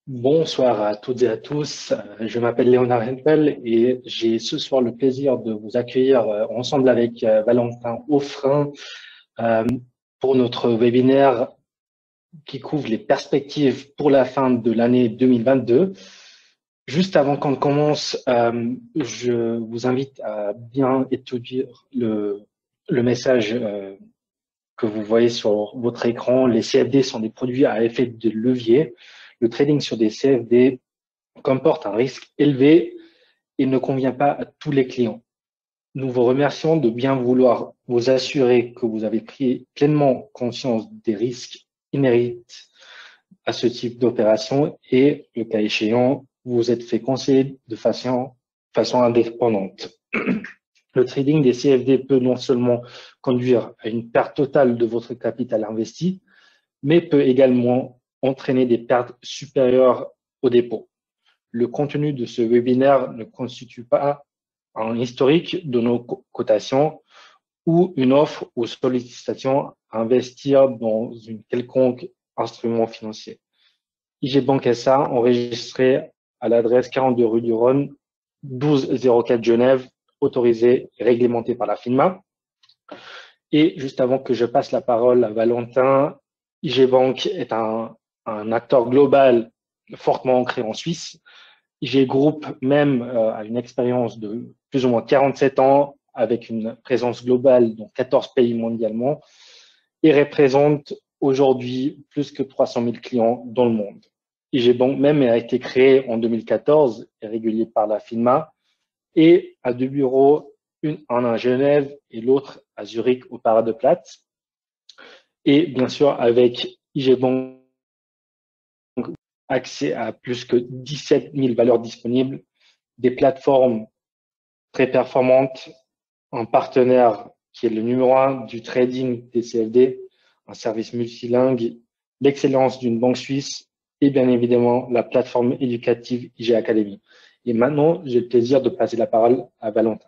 Bonsoir à toutes et à tous. Je m'appelle Léonard Hempel et j'ai ce soir le plaisir de vous accueillir ensemble avec Valentin Offrin euh, pour notre webinaire qui couvre les perspectives pour la fin de l'année 2022. Juste avant qu'on commence, je vous invite à bien étudier le message que vous voyez sur votre écran. Les CFD sont des produits à effet de levier. Le trading sur des CFD comporte un risque élevé et ne convient pas à tous les clients. Nous vous remercions de bien vouloir vous assurer que vous avez pris pleinement conscience des risques inhérents à ce type d'opération et, le cas échéant, vous vous êtes fait conseiller de façon indépendante. Le trading des CFD peut non seulement conduire à une perte totale de votre capital investi, mais peut également entraîner des pertes supérieures au dépôt. Le contenu de ce webinaire ne constitue pas un historique de nos cotations ou une offre ou sollicitation à investir dans une quelconque instrument financier. IG Bank SA, enregistré à l'adresse 42 rue du Rhône, 1204 Genève, autorisé et réglementé par la FINMA. Et juste avant que je passe la parole à Valentin, IG Bank est un acteur global fortement ancré en Suisse. IG Group même a une expérience de plus ou moins 47 ans avec une présence globale dans 14 pays mondialement et représente aujourd'hui plus que 300 000 clients dans le monde. IG Bank même a été créé en 2014 et régulé par la FINMA et a deux bureaux, un à Genève et l'autre à Zurich au Parc des Plätze. Et bien sûr, avec IG Bank, accès à plus que 17 000 valeurs disponibles, des plateformes très performantes, un partenaire qui est le numéro un du trading des CFD, un service multilingue, l'excellence d'une banque suisse et bien évidemment la plateforme éducative IG Academy. Et maintenant, j'ai le plaisir de passer la parole à Valentin.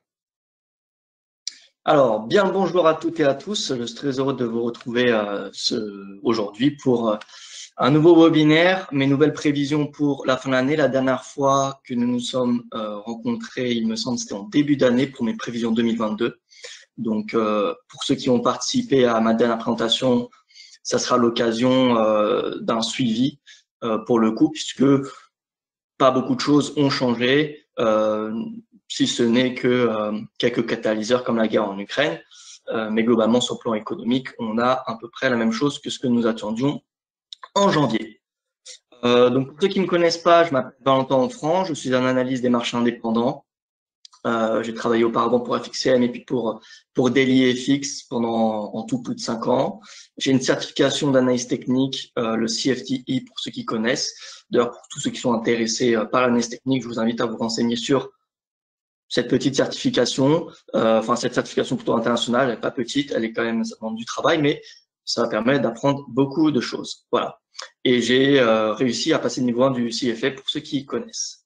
Alors, bien le bonjour à toutes et à tous. Je suis très heureux de vous retrouver aujourd'hui pour un nouveau webinaire, mes nouvelles prévisions pour la fin de l'année. La dernière fois que nous nous sommes rencontrés, il me semble, c'était en début d'année pour mes prévisions 2022. Donc, pour ceux qui ont participé à ma dernière présentation, ça sera l'occasion d'un suivi pour le coup, puisque pas beaucoup de choses ont changé, si ce n'est que quelques catalyseurs comme la guerre en Ukraine. Mais globalement, sur le plan économique, on a à peu près la même chose que ce que nous attendions en janvier. Donc, pour ceux qui ne me connaissent pas, je m'appelle Valentin Offran, je suis un analyste des marchés indépendants. J'ai travaillé auparavant pour FXCM et puis pour Daily FX pendant en tout plus de 5 ans. J'ai une certification d'analyse technique, le CFTI pour ceux qui connaissent. D'ailleurs, pour tous ceux qui sont intéressés par l'analyse technique, je vous invite à vous renseigner sur cette petite certification, enfin cette certification plutôt internationale, elle n'est pas petite, elle est quand même, ça demande du travail, mais ça va permettre d'apprendre beaucoup de choses. Voilà. Et j'ai réussi à passer le niveau 1 du CFA pour ceux qui connaissent.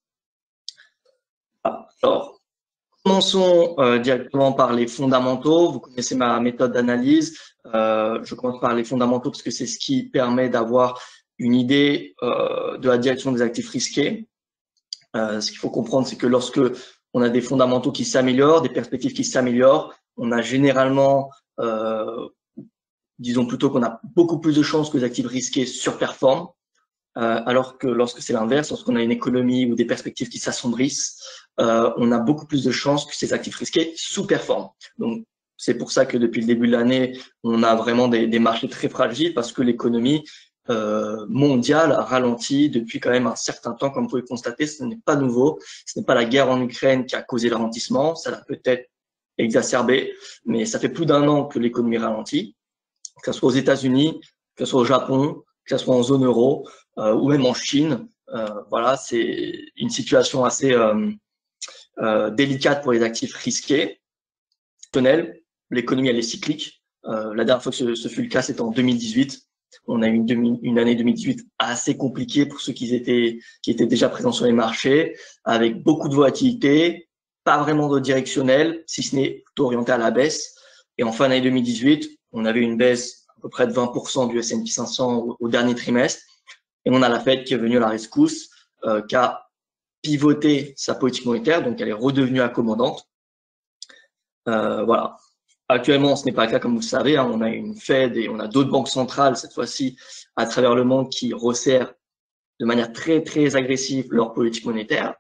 Alors, commençons directement par les fondamentaux. Vous connaissez ma méthode d'analyse. Je commence par les fondamentaux parce que c'est ce qui permet d'avoir une idée de la direction des actifs risqués. Ce qu'il faut comprendre, c'est que lorsque on a des fondamentaux qui s'améliorent, des perspectives qui s'améliorent, on a généralement, disons plutôt qu'on a beaucoup plus de chances que les actifs risqués surperforment, alors que lorsque c'est l'inverse, lorsqu'on a une économie ou des perspectives qui s'assombrissent, on a beaucoup plus de chances que ces actifs risqués sous-performent. Donc, c'est pour ça que depuis le début de l'année, on a vraiment des marchés très fragiles parce que l'économie mondiale a ralenti depuis quand même un certain temps. Comme vous pouvez le constater, ce n'est pas nouveau. Ce n'est pas la guerre en Ukraine qui a causé le ralentissement. Ça l'a peut-être exacerbé, mais ça fait plus d'un an que l'économie ralentit, que ce soit aux États-Unis, que ce soit au Japon, que ce soit en zone euro ou même en Chine. Voilà, c'est une situation assez délicate pour les actifs risqués. L'économie, elle est cyclique. La dernière fois que ce fut le cas, c'était en 2018. On a eu une année 2018 assez compliquée pour ceux qui étaient déjà présents sur les marchés, avec beaucoup de volatilité, pas vraiment de directionnel, si ce n'est plutôt orienté à la baisse. Et en fin d'année 2018, on avait une baisse à peu près de 20% du S&P 500 au dernier trimestre. Et on a la Fed qui est venue à la rescousse, qui a pivoté sa politique monétaire, donc elle est redevenue accommodante. Voilà. Actuellement, ce n'est pas le cas, comme vous le savez, hein, on a une Fed et on a d'autres banques centrales, cette fois-ci, à travers le monde, qui resserrent de manière très, très agressive leur politique monétaire.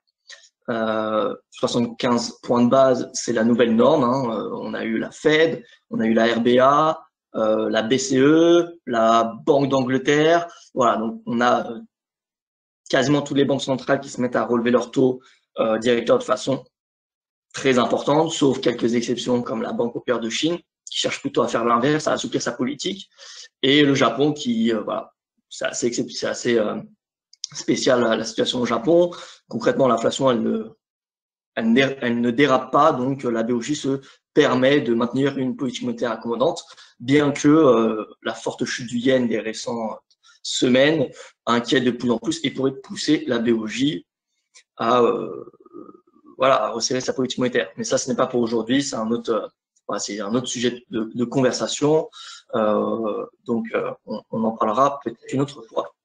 75 points de base, c'est la nouvelle norme. Hein. On a eu la Fed, on a eu la RBA, la BCE, la Banque d'Angleterre. Voilà, donc on a quasiment toutes les banques centrales qui se mettent à relever leur taux directeur de façon très importante, sauf quelques exceptions comme la Banque populaire de Chine, qui cherche plutôt à faire l'inverse, à assouplir sa politique, et le Japon qui, voilà, c'est assez spécial la situation au Japon. Concrètement, l'inflation, elle ne dérape pas, donc la BOJ se permet de maintenir une politique monétaire accommodante, bien que la forte chute du yen des récentes semaines inquiète de plus en plus et pourrait pousser la BOJ à voilà, à resserrer sa politique monétaire. Mais ça, ce n'est pas pour aujourd'hui, c'est un autre sujet de conversation. Donc, on en parlera peut-être une autre fois.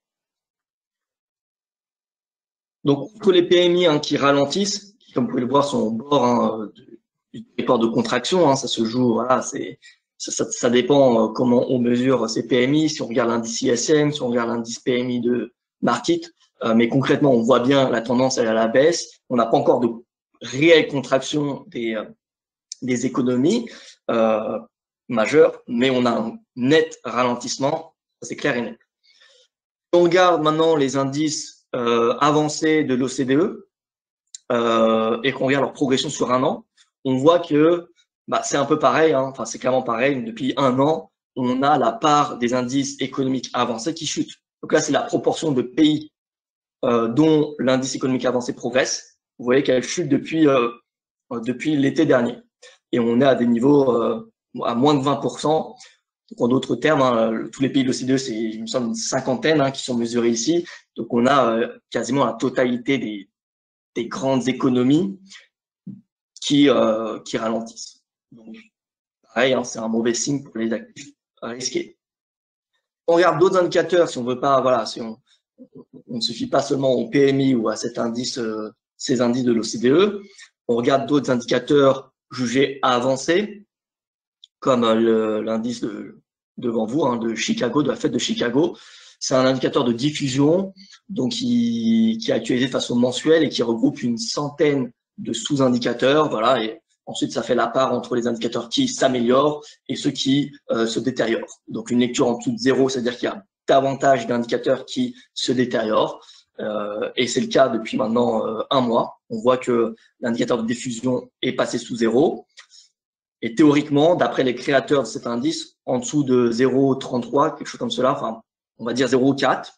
Donc, tous les PMI qui ralentissent, qui, comme vous pouvez le voir, sont au bord du territoire de contraction. Ça se joue, voilà, ça dépend comment on mesure ces PMI. Si on regarde l'indice ISM, si on regarde l'indice PMI de Markit, mais concrètement, on voit bien la tendance elle est à la baisse. On n'a pas encore de réelle contraction des économies majeures, mais on a un net ralentissement, c'est clair et net. Si on regarde maintenant les indices avancés de l'OCDE et qu'on regarde leur progression sur un an, on voit que c'est un peu pareil, enfin c'est clairement pareil, depuis un an, on a la part des indices économiques avancés qui chute. Donc là, c'est la proportion de pays dont l'indice économique avancé progresse. Vous voyez qu'elle chute depuis l'été dernier. Et on est à des niveaux à moins de 20%. Donc, en d'autres termes, tous les pays de l'OCDE, c'est il me semble une cinquantaine qui sont mesurés ici. Donc on a quasiment la totalité des grandes économies qui ralentissent. Donc pareil, c'est un mauvais signe pour les actifs risqués. On regarde d'autres indicateurs, si on veut pas, voilà, si on ne se fie pas seulement au PMI ou à cet indice, ces indices de l'OCDE. On regarde d'autres indicateurs jugés avancés, comme l'indice devant vous, de Chicago, de la Fed de Chicago. C'est un indicateur de diffusion, donc qui est actualisé de façon mensuelle et qui regroupe une centaine de sous-indicateurs. Voilà, et ensuite, ça fait la part entre les indicateurs qui s'améliorent et ceux qui se détériorent. Donc, une lecture en dessous de 0, c'est-à-dire qu'il y a davantage d'indicateurs qui se détériorent. Et c'est le cas depuis maintenant un mois. On voit que l'indicateur de diffusion est passé sous 0. Et théoriquement, d'après les créateurs de cet indice, en dessous de 0,33, quelque chose comme cela, enfin, on va dire 0,4,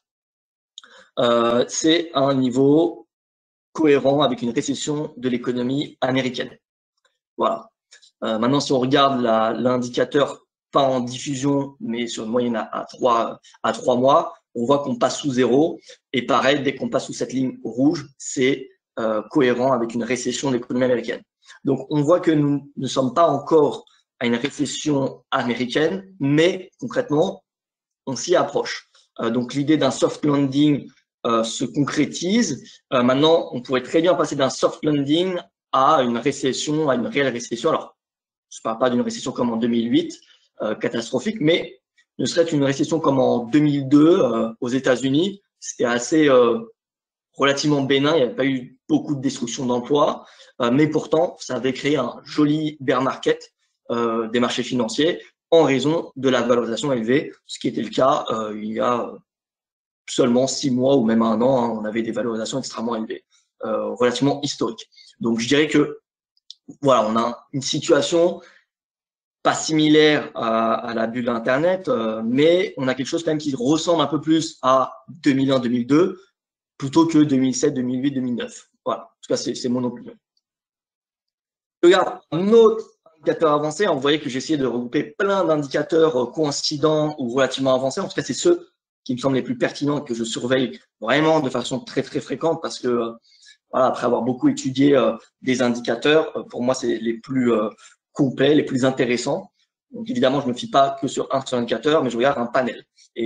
c'est un niveau cohérent avec une récession de l'économie américaine. Voilà. Maintenant, si on regarde l'indicateur, pas en diffusion, mais sur une moyenne à 3 mois, on voit qu'on passe sous 0. Et pareil, dès qu'on passe sous cette ligne rouge, c'est cohérent avec une récession de l'économie américaine. Donc, on voit que nous ne sommes pas encore à une récession américaine, mais concrètement, on s'y approche. Donc, l'idée d'un soft landing se concrétise. Maintenant, on pourrait très bien passer d'un soft landing à une récession, à une réelle récession. Alors, je ne parle pas d'une récession comme en 2008, catastrophique, mais ne serait-ce qu'une récession comme en 2002 aux États-Unis. C'était assez relativement bénin, il n'y avait pas eu beaucoup de destruction d'emplois, mais pourtant, ça avait créé un joli bear market des marchés financiers en raison de la valorisation élevée, ce qui était le cas il y a seulement 6 mois ou même un an, on avait des valorisations extrêmement élevées, relativement historiques. Donc, je dirais que voilà, on a une situation pas similaire à la bulle d'Internet, mais on a quelque chose quand même qui ressemble un peu plus à 2001-2002 plutôt que 2007, 2008, 2009. Voilà, en tout cas, c'est mon opinion. Je regarde un autre indicateur avancé. Vous voyez que j'ai essayé de regrouper plein d'indicateurs coïncidents ou relativement avancés. En tout cas, c'est ceux qui me semblent les plus pertinents et que je surveille vraiment de façon très, très fréquente parce que, voilà, après avoir beaucoup étudié des indicateurs, pour moi, c'est les plus complets, les plus intéressants. Donc, évidemment, je ne me fie pas que sur un seul indicateur, mais je regarde un panel. Et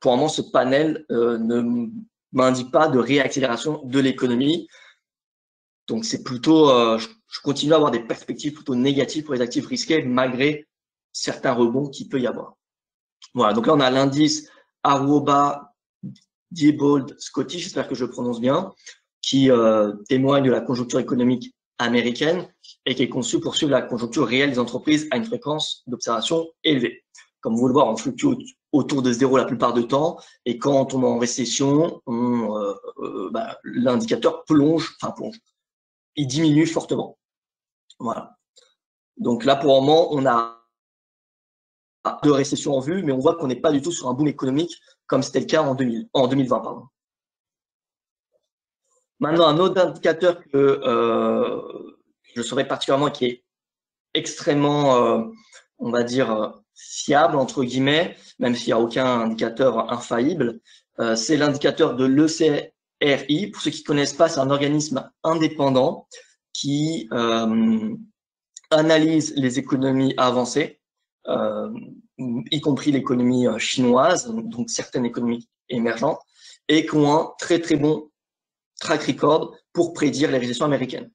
pour le moment, ce panel ne m'indique pas de réaccélération de l'économie. Donc, c'est plutôt, je continue à avoir des perspectives plutôt négatives pour les actifs risqués, malgré certains rebonds qu'il peut y avoir. Voilà, donc là, on a l'indice Aruoba Diebold Scottish, j'espère que je le prononce bien, qui témoigne de la conjoncture économique américaine et qui est conçu pour suivre la conjoncture réelle des entreprises à une fréquence d'observation élevée. Comme vous le voyez, on fluctue autour de 0 la plupart du temps, et quand on tombe en récession, l'indicateur plonge, il diminue fortement. Voilà. Donc là, pour le moment, on a de récession en vue, mais on voit qu'on n'est pas du tout sur un boom économique comme c'était le cas en 2020. Pardon. Maintenant, un autre indicateur que je saurais particulièrement, qui est extrêmement, on va dire, fiable, entre guillemets, même s'il n'y a aucun indicateur infaillible, c'est l'indicateur de l'ECRI. Pour ceux qui ne connaissent pas, c'est un organisme indépendant qui analyse les économies avancées, y compris l'économie chinoise, donc certaines économies émergentes, et qui ont un très très bon track record pour prédire les récessions américaines.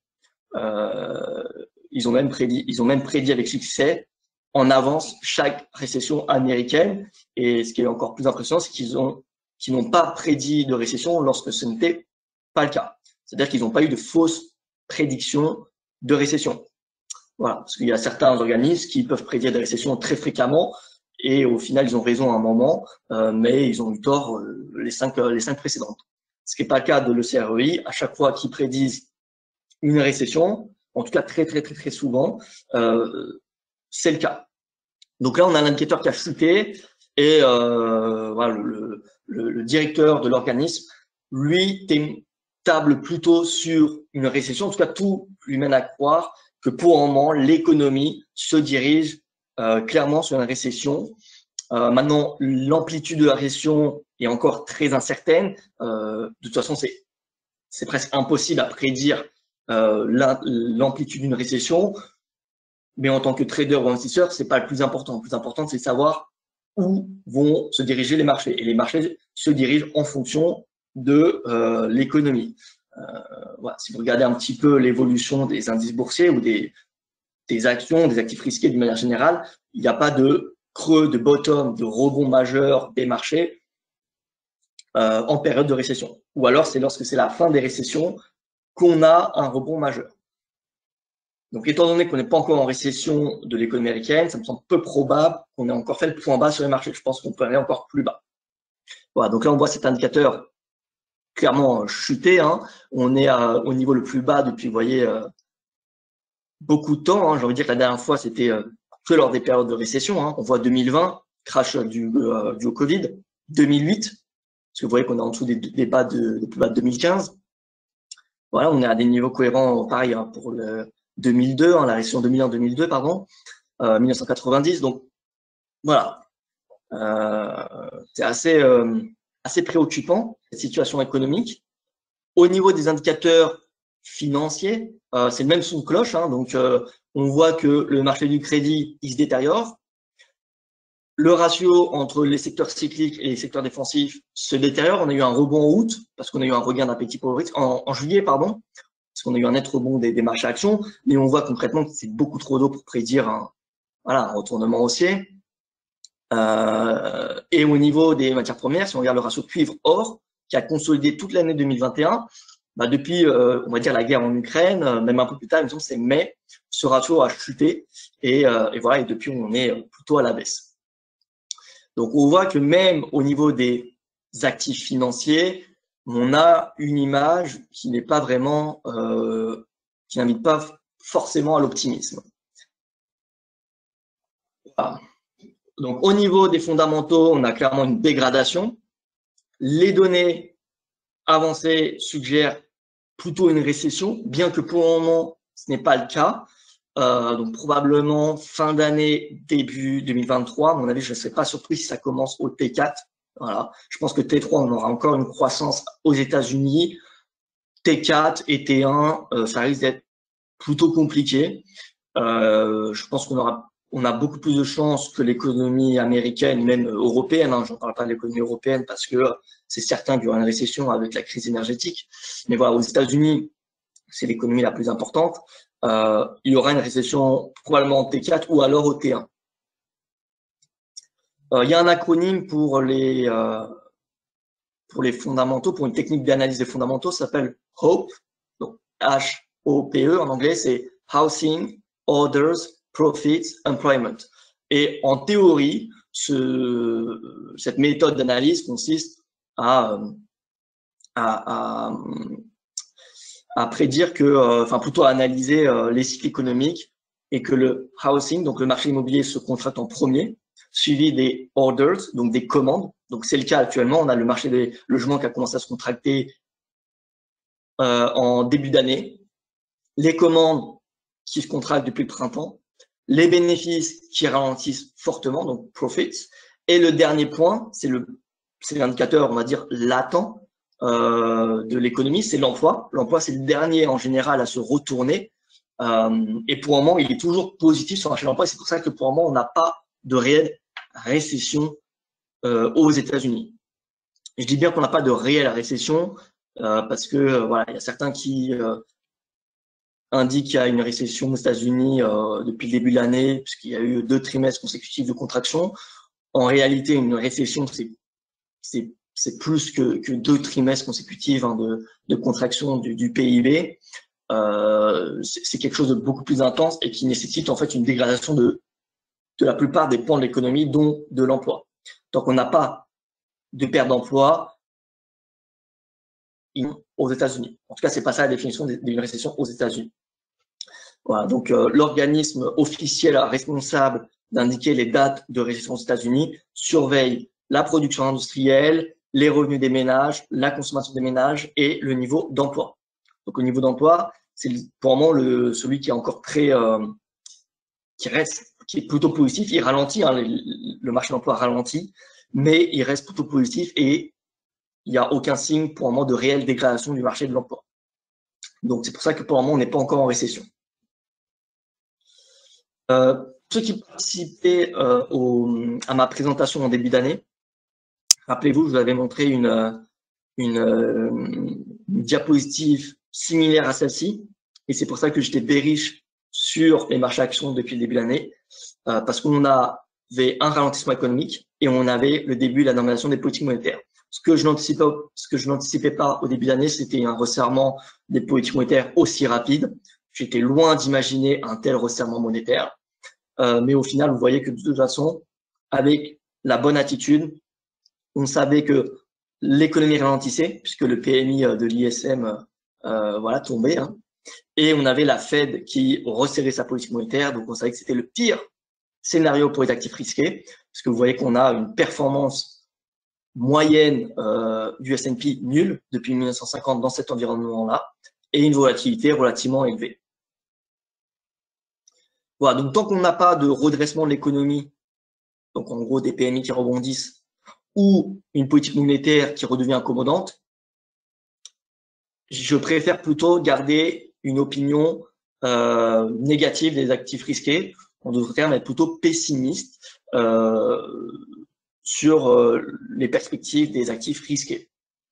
Ils ont même prédit avec succès en avance chaque récession américaine, et ce qui est encore plus impressionnant, c'est qu'ils n'ont pas prédit de récession lorsque ce n'était pas le cas. C'est-à-dire qu'ils n'ont pas eu de fausses prédictions de récession. Voilà, parce qu'il y a certains organismes qui peuvent prédire des récessions très fréquemment, et au final, ils ont raison à un moment, mais ils ont eu tort les cinq précédentes. Ce qui n'est pas le cas de l'ECRI. À chaque fois qu'ils prédisent une récession, en tout cas très souvent, c'est le cas. Donc là, on a l'indicateur qui a chuté, et voilà, le directeur de l'organisme, lui, table plutôt sur une récession. En tout cas, tout lui mène à croire que pour le moment, l'économie se dirige clairement sur une récession. Maintenant, l'amplitude de la récession est encore très incertaine. De toute façon, c'est presque impossible à prédire l'amplitude d'une récession. Mais en tant que trader ou investisseur, c'est pas le plus important. Le plus important, c'est de savoir où vont se diriger les marchés. Et les marchés se dirigent en fonction de l'économie. Voilà. Si vous regardez un petit peu l'évolution des indices boursiers ou des actions, des actifs risqués d'une manière générale, il n'y a pas de creux, de bottom, de rebond majeur des marchés en période de récession. Ou alors, c'est lorsque c'est la fin des récessions qu'on a un rebond majeur. Donc, étant donné qu'on n'est pas encore en récession de l'économie américaine, ça me semble peu probable qu'on ait encore fait le point bas sur les marchés. Je pense qu'on peut aller encore plus bas. Voilà, donc là, on voit cet indicateur clairement chuter. Hein. On est au niveau le plus bas depuis, vous voyez, beaucoup de temps. Hein. J'ai envie de dire que la dernière fois, c'était que lors des périodes de récession. Hein. On voit 2020, crash du Covid, 2008, parce que vous voyez qu'on est en dessous des plus bas de 2015. Voilà, on est à des niveaux cohérents, pareil, hein, pour le 2002, hein, la récession 2001-2002, pardon, 1990. Donc, voilà, c'est assez préoccupant, cette situation économique. Au niveau des indicateurs financiers, c'est le même son de cloche. Hein, donc, on voit que le marché du crédit, il se détériore. Le ratio entre les secteurs cycliques et les secteurs défensifs se détériore. On a eu un rebond en août, parce qu'on a eu un regain d'appétit pour le risque, en juillet, pardon, parce qu'on a eu un net rebond des marchés actions. Mais on voit concrètement que c'est beaucoup trop tôt pour prédire un retournement haussier. Et au niveau des matières premières, si on regarde le ratio cuivre-or, qui a consolidé toute l'année 2021, depuis, on va dire, la guerre en Ukraine, même un peu plus tard, disons, c'est mai, ce ratio a chuté, et voilà, et depuis, on est plutôt à la baisse. Donc, on voit que même au niveau des actifs financiers, on a une image qui n'est pas vraiment, qui n'invite pas forcément à l'optimisme. Voilà. Donc, au niveau des fondamentaux, on a clairement une dégradation. Les données avancées suggèrent plutôt une récession, bien que pour le moment, ce n'est pas le cas. Donc, probablement fin d'année, début 2023. À mon avis, je ne serais pas surpris si ça commence au T4. Voilà. Je pense que T3, on aura encore une croissance aux États-Unis. T4 et T1, ça risque d'être plutôt compliqué. Je pense qu'on aura on a beaucoup plus de chances que l'économie américaine, même européenne, hein, je ne parle pas de l'économie européenne parce que c'est certain qu'il y aura une récession avec la crise énergétique, mais voilà, aux États-Unis, c'est l'économie la plus importante, il y aura une récession probablement en T4 ou alors au T1. Il y a un acronyme pour les fondamentaux, pour une technique d'analyse des fondamentaux, ça s'appelle HOPE, donc H-O-P-E en anglais, c'est Housing, Orders, Profits, Employment. Et en théorie, cette méthode d'analyse consiste à prédire que, enfin plutôt à analyser les cycles économiques et que le housing, donc le marché immobilier, se contracte en premier, suivi des orders, donc des commandes. Donc c'est le cas actuellement, on a le marché des logements qui a commencé à se contracter en début d'année, les commandes qui se contractent depuis le printemps, les bénéfices qui ralentissent fortement, donc profits, et le dernier point, c'est l'indicateur, on va dire, latent de l'économie, c'est l'emploi. L'emploi, c'est le dernier en général à se retourner, et pour le moment, il est toujours positif sur le marché de l'emploi, et c'est pour ça que pour le moment, on n'a pas de réelle récession aux États-Unis. Je dis bien qu'on n'a pas de réelle récession parce que voilà, il y a certains qui indiquent qu'il y a une récession aux États-Unis depuis le début de l'année, puisqu'il y a eu 2 trimestres consécutifs de contraction. En réalité, une récession, c'est plus que 2 trimestres consécutifs hein, de contraction du PIB. C'est quelque chose de beaucoup plus intense et qui nécessite en fait une dégradation de la plupart des pans de l'économie, dont de l'emploi. Tant qu'on n'a pas de perte d'emploi aux États-Unis. En tout cas, c'est pas ça la définition d'une récession aux États-Unis. Voilà, donc l'organisme officiel responsable d'indiquer les dates de récession aux États-Unis surveille la production industrielle, les revenus des ménages, la consommation des ménages et le niveau d'emploi. Donc, au niveau d'emploi, c'est pour le moment celui qui est encore très, qui est plutôt positif. Il ralentit, hein, le marché de l'emploi ralentit, mais il reste plutôt positif et il n'y a aucun signe pour le moment de réelle dégradation du marché de l'emploi. Donc, c'est pour ça que pour le moment, on n'est pas encore en récession. Ceux qui participaient à ma présentation en début d'année, rappelez-vous, je vous avais montré une diapositive similaire à celle-ci, et c'est pour ça que j'étais bearish sur les marchés actions depuis le début de l'année, parce qu'on avait un ralentissement économique et on avait le début de la normalisation des politiques monétaires. Ce que je n'anticipais pas au début de l'année, c'était un resserrement des politiques monétaires aussi rapide. J'étais loin d'imaginer un tel resserrement monétaire. Mais au final, vous voyez que de toute façon, avec la bonne attitude, on savait que l'économie ralentissait, puisque le PMI de l'ISM voilà, tombait. Hein. Et on avait la Fed qui resserrait sa politique monétaire. Donc, on savait que c'était le pire scénario pour les actifs risqués, parce que vous voyez qu'on a une performance moyenne du S&P nulle depuis 1950 dans cet environnement-là, et une volatilité relativement élevée. Voilà, donc tant qu'on n'a pas de redressement de l'économie, donc en gros des PMI qui rebondissent, ou une politique monétaire qui redevient accommodante, je préfère plutôt garder une opinion négative des actifs risqués. On devrait être plutôt pessimiste sur les perspectives des actifs risqués.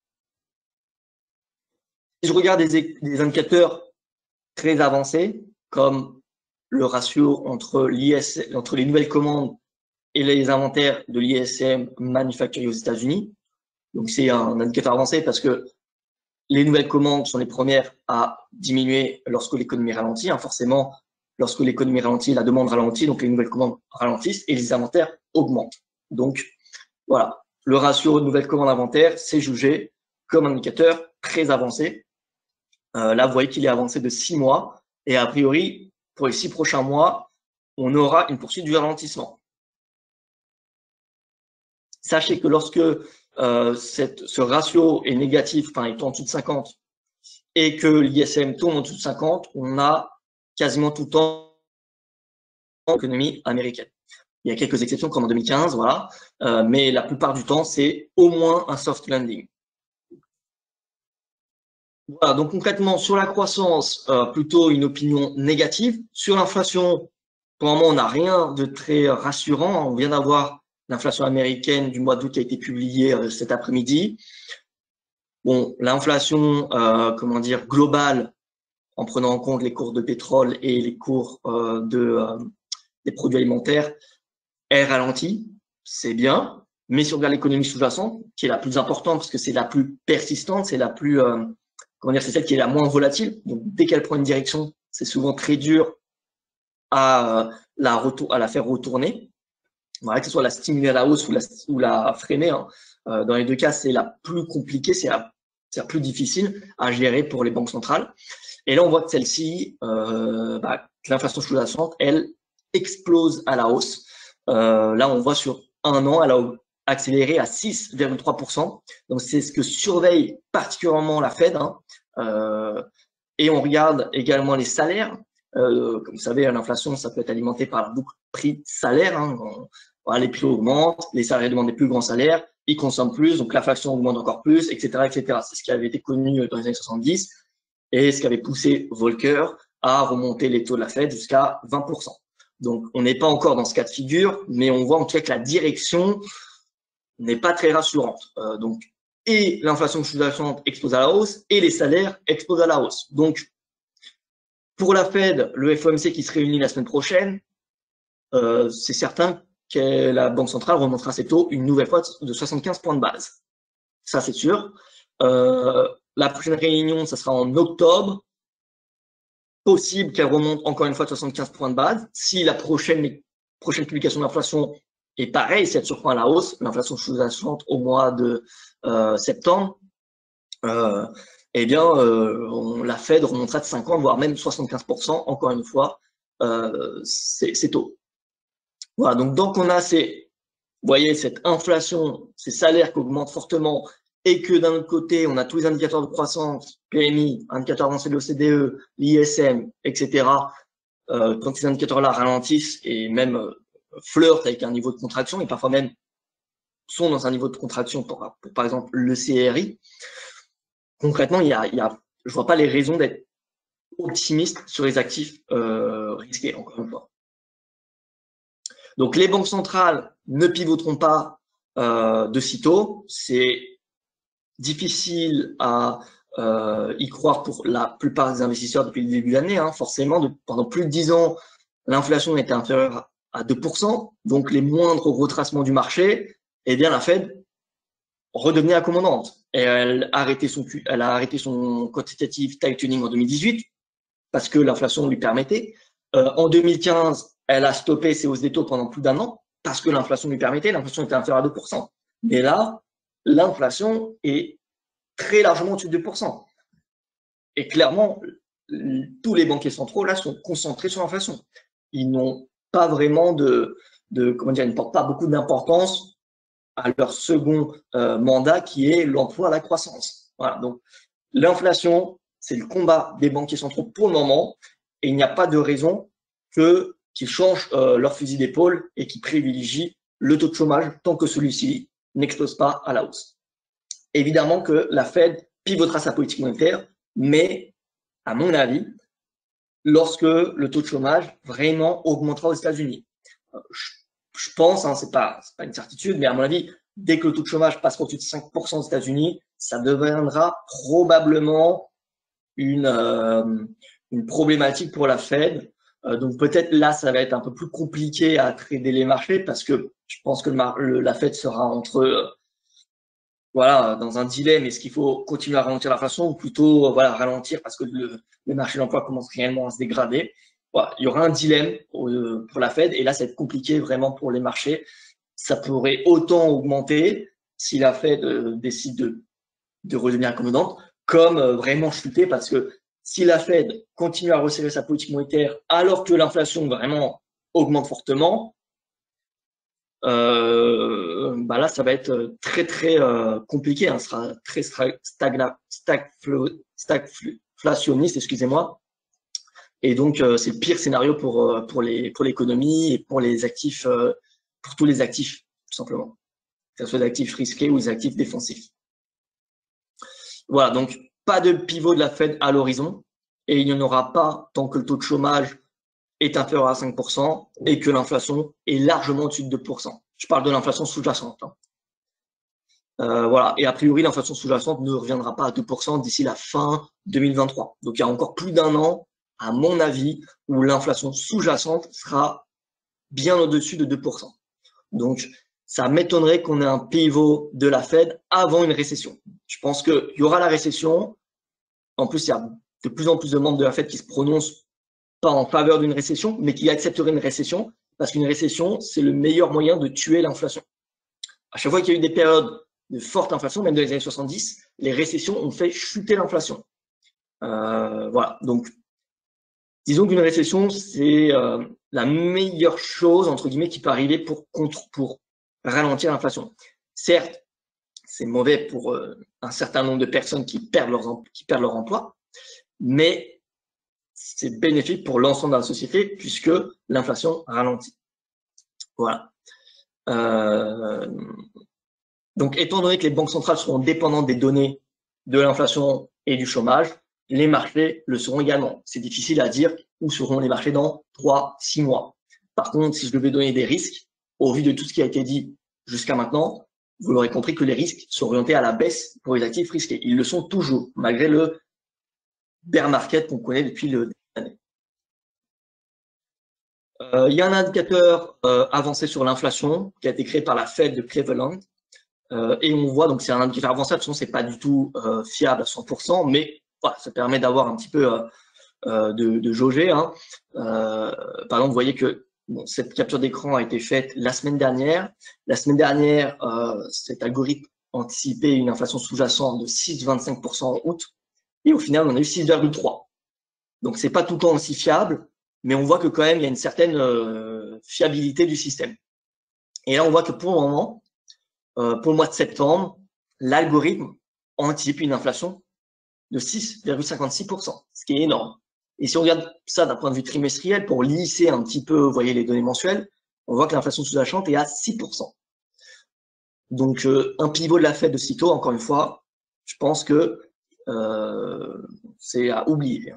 Si je regarde des indicateurs très avancés, comme le ratio entre les nouvelles commandes et les inventaires de l'ISM manufacturés aux États-Unis. Donc, c'est un indicateur avancé parce que les nouvelles commandes sont les premières à diminuer lorsque l'économie ralentit. Hein. Forcément, lorsque l'économie ralentit, la demande ralentit, donc les nouvelles commandes ralentissent et les inventaires augmentent. Donc, voilà, le ratio nouvelles commandes inventaires, c'est jugé comme un indicateur très avancé. Là, vous voyez qu'il est avancé de 6 mois et a priori, pour les 6 prochains mois, on aura une poursuite du ralentissement. Sachez que lorsque ce ratio est négatif, enfin est en dessous de 50, et que l'ISM tourne en dessous de 50, on a quasiment tout le temps l'économie américaine. Il y a quelques exceptions comme en 2015, voilà, mais la plupart du temps, c'est au moins un soft landing. Voilà, donc concrètement, sur la croissance, plutôt une opinion négative. Sur l'inflation, pour le moment, on n'a rien de très rassurant. On vient d'avoir l'inflation américaine du mois d'août qui a été publiée cet après-midi. Bon, l'inflation, comment dire, globale, en prenant en compte les cours de pétrole et les cours des produits alimentaires, est ralentie. C'est bien. Mais si on regarde l'économie sous-jacente, qui est la plus importante parce que c'est la plus persistante, c'est la plus, comment dire, c'est celle qui est la moins volatile. Donc, dès qu'elle prend une direction, c'est souvent très dur à la faire retourner. Voilà, que ce soit la stimuler à la hausse ou la freiner. Hein. Dans les deux cas, c'est la plus compliquée, c'est la plus difficile à gérer pour les banques centrales. Et là, on voit que celle-ci, l'inflation sous-jacente, elle explose à la hausse. Là, on voit sur un an, elle a accéléré à 6,3%. Donc, c'est ce que surveille particulièrement la Fed. Hein. Et on regarde également les salaires. Comme vous savez, l'inflation, ça peut être alimenté par la boucle prix-salaire. Hein. Voilà, les prix augmentent, les salariés demandent des plus grands salaires, ils consomment plus, donc l'inflation augmente encore plus, etc., etc. C'est ce qui avait été connu dans les années 70 et ce qui avait poussé Volcker à remonter les taux de la Fed jusqu'à 20%. Donc, on n'est pas encore dans ce cas de figure, mais on voit en tout cas que la direction n'est pas très rassurante. Donc, et l'inflation sous-jacente explose à la hausse et les salaires explosent à la hausse. Donc, pour la Fed, le FOMC qui se réunit la semaine prochaine, c'est certain que la Banque centrale remontera ses taux une nouvelle fois de 75 points de base. Ça, c'est sûr. La prochaine réunion, ça sera en octobre. Possible qu'elle remonte encore une fois de 75 points de base. Si la prochaine publication d'inflation est pareille, si elle surprend à la hausse, l'inflation sous-jacente au mois de septembre, eh bien, la Fed remontera de 50, voire même 75%, encore une fois, c'est tôt. Voilà, donc on a vous voyez, cette inflation, ces salaires qui augmentent fortement, et que d'un autre côté, on a tous les indicateurs de croissance, PMI, indicateurs avancés de l'OCDE, l'ISM, etc. Quand ces indicateurs-là ralentissent et même flirtent avec un niveau de contraction, et parfois même sont dans un niveau de contraction pour par exemple le CRI, concrètement, je vois pas les raisons d'être optimiste sur les actifs risqués, encore une fois. Donc, les banques centrales ne pivoteront pas de sitôt. C'est difficile à y croire pour la plupart des investisseurs depuis le début de l'année. Hein. Forcément, pendant plus de 10 ans, l'inflation était inférieure à 2%. Donc, les moindres retracements du marché, eh bien, la Fed redevenait accommodante. Et elle a arrêté son quantitative tightening en 2018 parce que l'inflation lui permettait. En 2015, elle a stoppé ses hausses des taux pendant plus d'un an parce que l'inflation lui permettait. L'inflation était inférieure à 2%. Mais là, l'inflation est très largement au-dessus de 2%. Et clairement, tous les banquiers centraux là sont concentrés sur l'inflation. Ils n'ont pas vraiment comment dire, ils ne portent pas beaucoup d'importance à leur second mandat qui est l'emploi à la croissance. Voilà. Donc, l'inflation, c'est le combat des banquiers centraux pour le moment et il n'y a pas de raison qu'ils changent leur fusil d'épaule et qu'ils privilégient le taux de chômage tant que celui-ci n'explose pas à la hausse. Évidemment que la Fed pivotera sa politique monétaire, mais à mon avis, lorsque le taux de chômage vraiment augmentera aux États-Unis. Je pense, hein, c'est pas une certitude, mais à mon avis, dès que le taux de chômage passera au-dessus de 5% aux États-Unis, ça deviendra probablement une problématique pour la Fed. Donc peut-être là, ça va être un peu plus compliqué à trader les marchés parce que je pense que la Fed sera dans un dilemme. Est-ce qu'il faut continuer à ralentir l'inflation ou plutôt ralentir parce que le marché de l'emploi commence réellement à se dégrader. Voilà, il y aura un dilemme pour la Fed et là, ça va être compliqué vraiment pour les marchés. Ça pourrait autant augmenter si la Fed décide de redevenir accommodante, comme vraiment chuter parce que si la Fed continue à resserrer sa politique monétaire alors que l'inflation vraiment augmente fortement, là, ça va être très, très compliqué. Hein. Ce sera très stagflationniste, excusez-moi. Et donc, c'est le pire scénario pour l'économie et pour les actifs, pour tous les actifs, tout simplement. Que ce soit des actifs risqués ou des actifs défensifs. Voilà, donc pas de pivot de la Fed à l'horizon et il n'y en aura pas tant que le taux de chômage est inférieur à 5% et que l'inflation est largement au-dessus de 2%. Je parle de l'inflation sous-jacente. Voilà. Et a priori, l'inflation sous-jacente ne reviendra pas à 2% d'ici la fin 2023. Donc, il y a encore plus d'un an, à mon avis, où l'inflation sous-jacente sera bien au-dessus de 2%. Donc, ça m'étonnerait qu'on ait un pivot de la Fed avant une récession. Je pense qu'il y aura la récession. En plus, il y a de plus en plus de membres de la Fed qui se prononcent pas en faveur d'une récession, mais qui accepteraient une récession, parce qu'une récession, c'est le meilleur moyen de tuer l'inflation. À chaque fois qu'il y a eu des périodes de forte inflation, même dans les années 70, les récessions ont fait chuter l'inflation. Voilà. Donc, disons qu'une récession, c'est la meilleure chose, entre guillemets, qui peut arriver pour ralentir l'inflation. Certes, c'est mauvais pour un certain nombre de personnes qui perdent leur emploi, mais c'est bénéfique pour l'ensemble de la société puisque l'inflation ralentit. Voilà. Donc, étant donné que les banques centrales seront dépendantes des données de l'inflation et du chômage, les marchés le seront également. C'est difficile à dire où seront les marchés dans 3-6 mois. Par contre, si je devais donner des risques, au vu de tout ce qui a été dit jusqu'à maintenant, vous l'aurez compris que les risques sont orientés à la baisse pour les actifs risqués. Ils le sont toujours, malgré le bear market qu'on connaît depuis le début de l'année. Il y a un indicateur avancé sur l'inflation qui a été créé par la Fed de Cleveland. Et on voit, donc c'est un indicateur avancé, de toute façon, c'est pas du tout fiable à 100%, mais voilà, ça permet d'avoir un petit peu de jauger. Hein. Par exemple, vous voyez que bon, cette capture d'écran a été faite la semaine dernière. La semaine dernière, cet algorithme anticipait une inflation sous-jacente de 6,25% en août, et au final, on a eu 6,3%. Donc, c'est pas tout le temps aussi fiable, mais on voit que quand même, il y a une certaine fiabilité du système. Et là, on voit que pour le moment, pour le mois de septembre, l'algorithme anticipe une inflation de 6,56%, ce qui est énorme. Et si on regarde ça d'un point de vue trimestriel, pour lisser un petit peu, vous voyez les données mensuelles, on voit que l'inflation sous-jacente est à 6%. Donc, un pivot de la Fed de sitôt, encore une fois, je pense que c'est à oublier.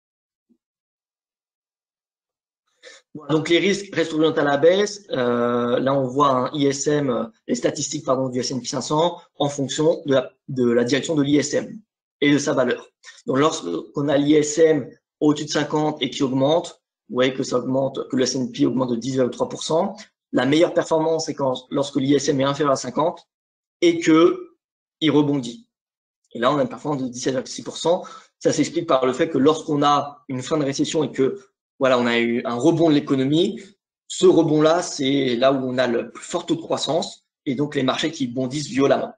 Donc, les risques restent orientés à la baisse. Là, on voit un ISM, les statistiques du S&P 500 en fonction de la direction de l'ISM et de sa valeur. Donc, lorsqu'on a l'ISM au-dessus de 50 et qui augmente, vous voyez que ça augmente, que le S&P augmente de 10,3%. La meilleure performance, c'est lorsque l'ISM est inférieur à 50 et que il rebondit. Et là, on a une performance de 17,6%. Ça s'explique par le fait que lorsqu'on a une fin de récession et que voilà, on a eu un rebond de l'économie. Ce rebond-là, c'est là où on a le plus fort taux de croissance et donc les marchés qui bondissent violemment.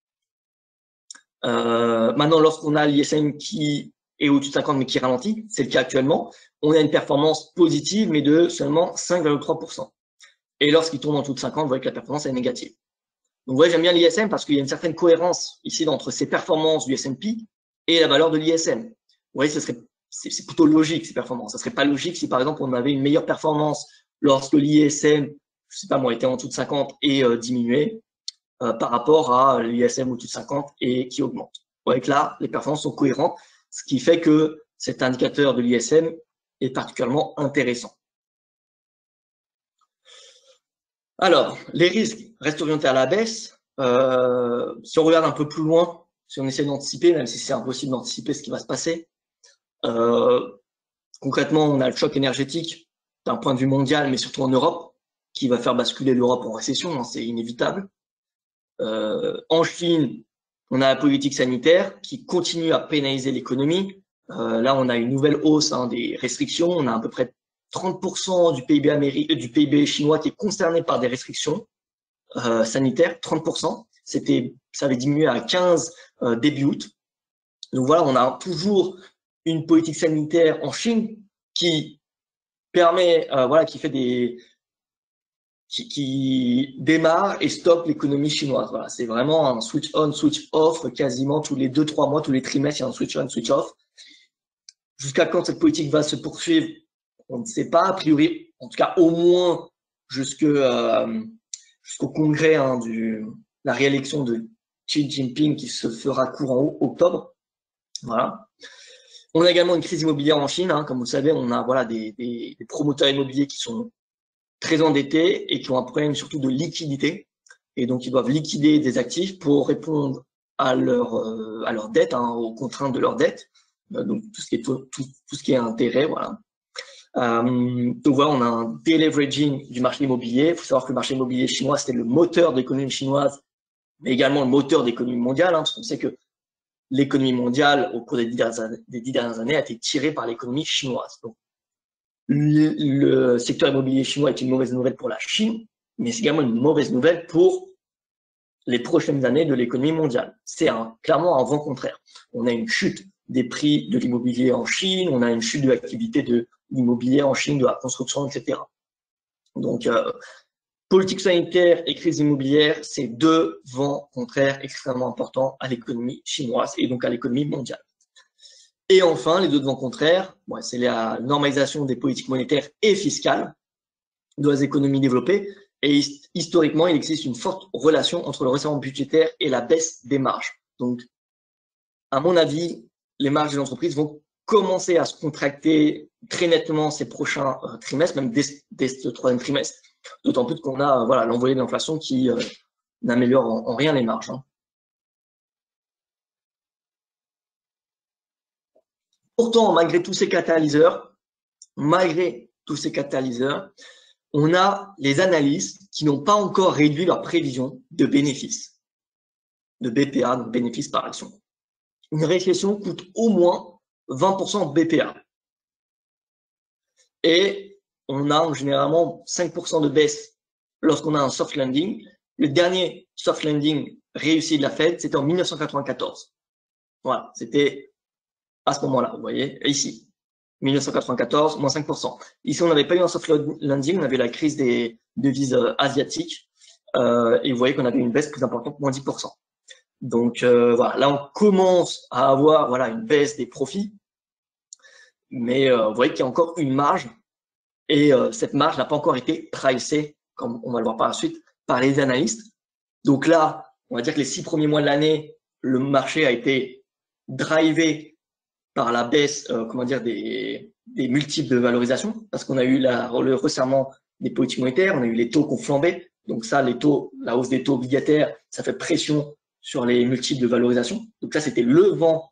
Maintenant, lorsqu'on a l'ISM qui est au-dessus de 50 mais qui ralentit, c'est le cas actuellement, on a une performance positive mais de seulement 5,3%. Et lorsqu'il tombe en dessous de 50, vous voyez que la performance est négative. Donc, vous voyez, j'aime bien l'ISM parce qu'il y a une certaine cohérence ici entre ces performances du S&P et la valeur de l'ISM. Vous voyez, c'est plutôt logique ces performances. Ça serait pas logique si par exemple on avait une meilleure performance lorsque l'ISM, je sais pas moi, était en dessous de 50 et diminuait par rapport à l'ISM au-dessus de 50 et qui augmente. Vous voyez que là, les performances sont cohérentes, ce qui fait que cet indicateur de l'ISM est particulièrement intéressant. Alors, les risques restent orientés à la baisse. Si on regarde un peu plus loin, si on essaie d'anticiper, même si c'est impossible d'anticiper ce qui va se passer, concrètement, on a le choc énergétique d'un point de vue mondial, mais surtout en Europe, qui va faire basculer l'Europe en récession, hein, c'est inévitable. En Chine, on a la politique sanitaire qui continue à pénaliser l'économie. Là, on a une nouvelle hausse des restrictions. On a à peu près 30% du PIB chinois qui est concerné par des restrictions sanitaires. 30%. Ça avait diminué à 15 début août. Donc voilà, on a toujours une politique sanitaire en Chine qui permet, qui fait qui démarre et stoppe l'économie chinoise. Voilà, c'est vraiment un switch on, switch off, quasiment tous les 2-3 mois, tous les trimestres, il y a un switch on, switch off. Jusqu'à quand cette politique va se poursuivre, on ne sait pas. A priori, en tout cas, au moins jusqu'au congrès la réélection de Xi Jinping qui se fera courant octobre. Voilà. On a également une crise immobilière en Chine. Comme vous le savez, on a voilà, des promoteurs immobiliers qui sont très endettés et qui ont un problème surtout de liquidité. Et donc, ils doivent liquider des actifs pour répondre à leur dette, aux contraintes de leur dette. Donc, tout ce qui est intérêt, voilà. Donc voilà, on a un deleveraging du marché immobilier. Il faut savoir que le marché immobilier chinois, c'était le moteur de l'économie chinoise, mais également le moteur de l'économie mondiale, parce qu'on sait que l'économie mondiale, au cours des 10 dernières années, a été tirée par l'économie chinoise. Donc, le secteur immobilier chinois est une mauvaise nouvelle pour la Chine, mais c'est également une mauvaise nouvelle pour les prochaines années de l'économie mondiale. C'est clairement un vent contraire. On a une chute des prix de l'immobilier en Chine, on a une chute de l'activité de l'immobilier en Chine, de la construction, etc. Donc, politique sanitaire et crise immobilière, c'est deux vents contraires extrêmement importants à l'économie chinoise et donc à l'économie mondiale. Et enfin, les deux vents contraires, c'est la normalisation des politiques monétaires et fiscales de les économies développées. Et historiquement, il existe une forte relation entre le resserrement budgétaire et la baisse des marges. Donc, à mon avis, les marges des entreprises vont commencer à se contracter très nettement ces prochains trimestres, même dès ce troisième trimestre. D'autant plus qu'on a l'envolée de l'inflation qui n'améliore en rien les marges. Pourtant, malgré tous ces catalyseurs, on a les analystes qui n'ont pas encore réduit leur prévision de bénéfices, de BPA, donc bénéfices par action. Une récession coûte au moins 20% de BPA. Et on a généralement 5% de baisse lorsqu'on a un soft landing. Le dernier soft landing réussi de la Fed, c'était en 1994. Voilà, c'était à ce moment-là, vous voyez, ici, 1994, moins 5%. Ici, on n'avait pas eu un soft landing, on avait la crise des devises asiatiques, et vous voyez qu'on avait une baisse plus importante, moins 10%. Donc, voilà, là, on commence à avoir une baisse des profits, mais vous voyez qu'il y a encore une marge, et cette marge n'a pas encore été pricée, comme on va le voir par la suite, par les analystes. Donc là, on va dire que les 6 premiers mois de l'année, le marché a été drivé par la baisse des multiples de valorisation, parce qu'on a eu le resserrement des politiques monétaires, on a eu les taux qui ont flambé. Donc ça, la hausse des taux obligataires, ça fait pression sur les multiples de valorisation. Donc ça, c'était le vent,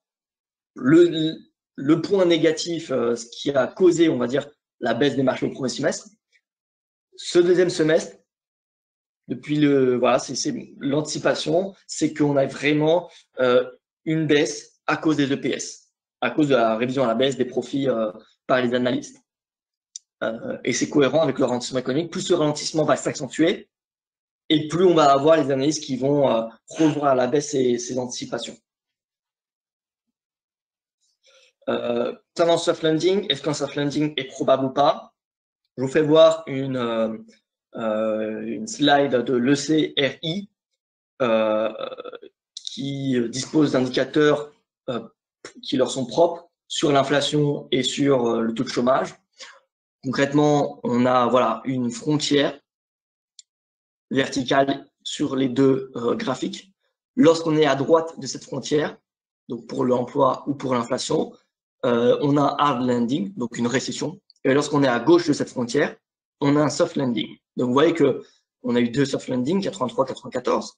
le point négatif, ce qui a causé, on va dire, la baisse des marchés au premier semestre. Ce deuxième semestre, depuis c'est l'anticipation, c'est qu'on a vraiment une baisse à cause des EPS, à cause de la révision à la baisse des profits par les analystes. Et c'est cohérent avec le ralentissement économique. Plus ce ralentissement va s'accentuer, et plus on va avoir les analystes qui vont revoir à la baisse ces anticipations. Concernant soft landing, est-ce qu'un soft landing est probable ou pas? Je vous fais voir une slide de l'ECRI qui dispose d'indicateurs qui leur sont propres sur l'inflation et sur le taux de chômage. Concrètement, on a une frontière verticale sur les deux graphiques. Lorsqu'on est à droite de cette frontière, donc pour l'emploi ou pour l'inflation, on a un hard landing, donc une récession. Et lorsqu'on est à gauche de cette frontière, on a un soft landing. Donc vous voyez que on a eu deux soft landings, 83, 94.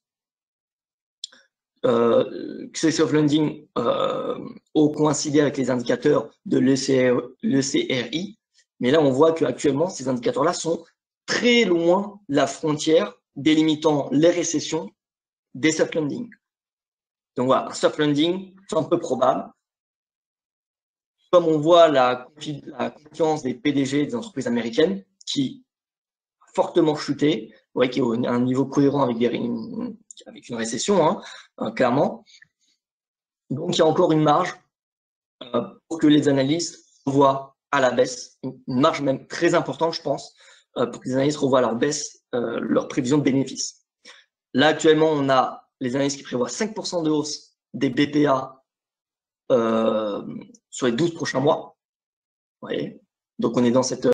Ces soft landings ont coïncidé avec les indicateurs de l'ECRI, mais là on voit qu'actuellement ces indicateurs-là sont très loin de la frontière délimitant les récessions des soft landings. Donc voilà, un soft landing, c'est un peu probable. Comme on voit la confiance des PDG des entreprises américaines qui a fortement chuté, vous voyez qu'il y a un niveau cohérent avec une récession, clairement. Donc il y a encore une marge pour que les analystes voient à la baisse, une marge même très importante, je pense, pour que les analystes revoient à leur baisse leur prévision de bénéfices. Là, actuellement, on a les analystes qui prévoient 5% de hausse des BPA sur les 12 prochains mois. Vous voyez, donc on est dans cette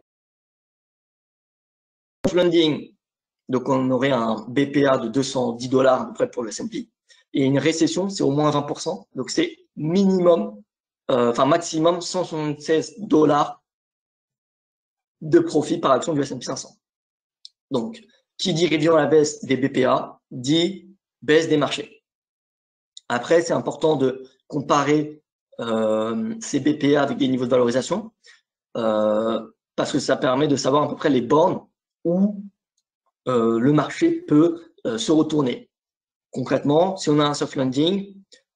landing. Donc on aurait un BPA de 210 $ à peu près pour le S&P. Et une récession, c'est au moins 20%. Donc c'est minimum enfin maximum 176 $ de profit par action du S&P 500. Donc, qui dit révision à la baisse des BPA, dit baisse des marchés. Après, c'est important de comparer ces BPA avec des niveaux de valorisation, parce que ça permet de savoir à peu près les bornes où le marché peut se retourner. Concrètement, si on a un soft landing,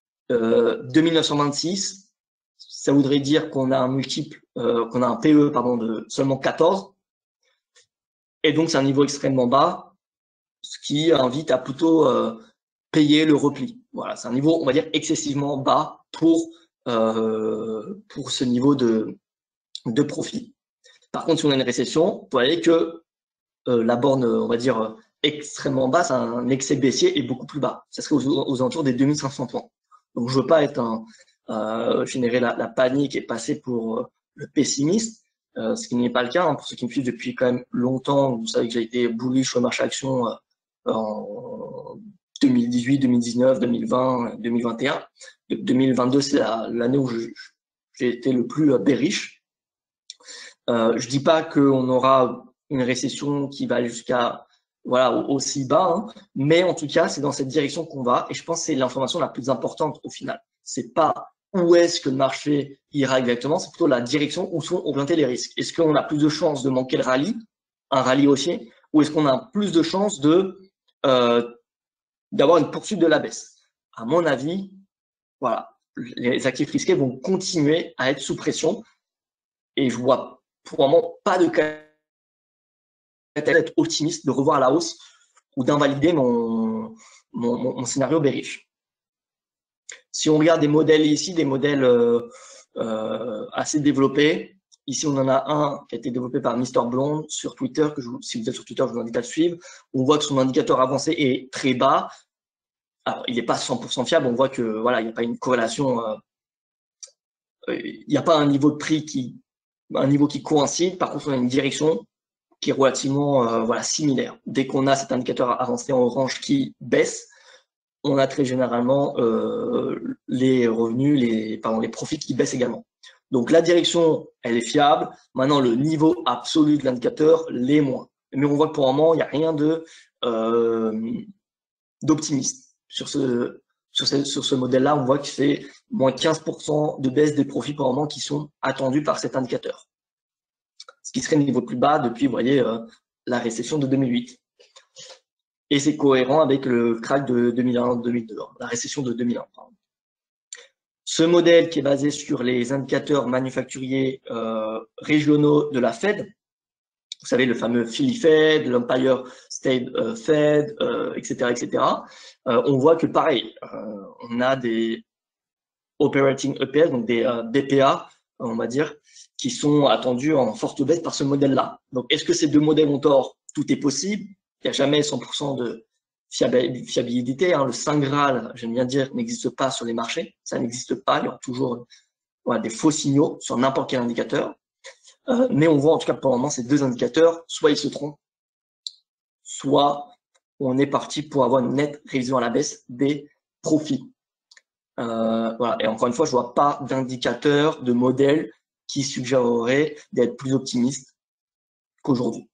2926, ça voudrait dire qu'on a un multiple, qu'on a un PE pardon, de seulement 14. Et donc, c'est un niveau extrêmement bas, ce qui invite à plutôt payer le repli. Voilà, c'est un niveau, on va dire, excessivement bas pour ce niveau de profit. Par contre, si on a une récession, vous voyez que la borne, on va dire, extrêmement basse, un excès baissier est beaucoup plus bas. Ça serait aux alentours des 2500 points. Donc, je ne veux pas être générer la panique et passer pour le pessimiste, ce qui n'est pas le cas. Pour ceux qui me suivent depuis quand même longtemps, vous savez que j'ai été bullish sur le marché action en 2018, 2019, 2020, 2021. 2022, c'est l'année où j'ai été le plus bearish. Je dis pas qu'on aura une récession qui va jusqu'à aussi bas, hein, mais en tout cas, c'est dans cette direction qu'on va. Et je pense que c'est l'information la plus importante au final. C'est pas où est-ce que le marché ira exactement, c'est plutôt la direction où sont orientés les risques. Est-ce qu'on a plus de chances de manquer le rallye, un rallye haussier, ou est-ce qu'on a plus de chances d'avoir une poursuite de la baisse? À mon avis, voilà, les actifs risqués vont continuer à être sous pression et je vois pour le moment pas de cas d'être optimiste, de revoir à la hausse ou d'invalider mon scénario bearish. Si on regarde des modèles ici, des modèles assez développés, ici on en a un qui a été développé par Mr. Blonde sur Twitter, si vous êtes sur Twitter, je vous invite à le suivre. On voit que son indicateur avancé est très bas. Alors, il n'est pas 100% fiable, on voit que voilà, il n'y a pas une corrélation, il n'y a pas un niveau de prix un niveau qui coïncide. Par contre, on a une direction qui est relativement similaire. Dès qu'on a cet indicateur avancé en orange qui baisse, on a très généralement les revenus, les profits qui baissent également. Donc la direction, elle est fiable. Maintenant, le niveau absolu de l'indicateur l'est moins. Mais on voit que pour le moment, il n'y a rien d'optimiste sur ce modèle-là. On voit que c'est moins 15% de baisse des profits pour le moment qui sont attendus par cet indicateur. Ce qui serait le niveau plus bas depuis, vous voyez, la récession de 2008. Et c'est cohérent avec le crack de 2001-2002, la récession de 2001. Pardon. Ce modèle qui est basé sur les indicateurs manufacturiers régionaux de la Fed, vous savez, le fameux Philly Fed, l'Empire State Fed, etc., etc. On voit que pareil, on a des operating EPS, donc des BPA, on va dire, qui sont attendus en forte baisse par ce modèle-là. Donc, est-ce que ces deux modèles ont tort? Tout est possible. Il n'y a jamais 100% de fiabilité. Hein. Le Saint Graal, j'aime bien dire, n'existe pas sur les marchés. Ça n'existe pas. Il y aura toujours des faux signaux sur n'importe quel indicateur. Mais on voit en tout cas pour le moment ces deux indicateurs, soit ils se trompent, soit on est parti pour avoir une nette révision à la baisse des profits. Voilà. Et encore une fois, je ne vois pas d'indicateur, de modèle qui suggérerait d'être plus optimiste qu'aujourd'hui.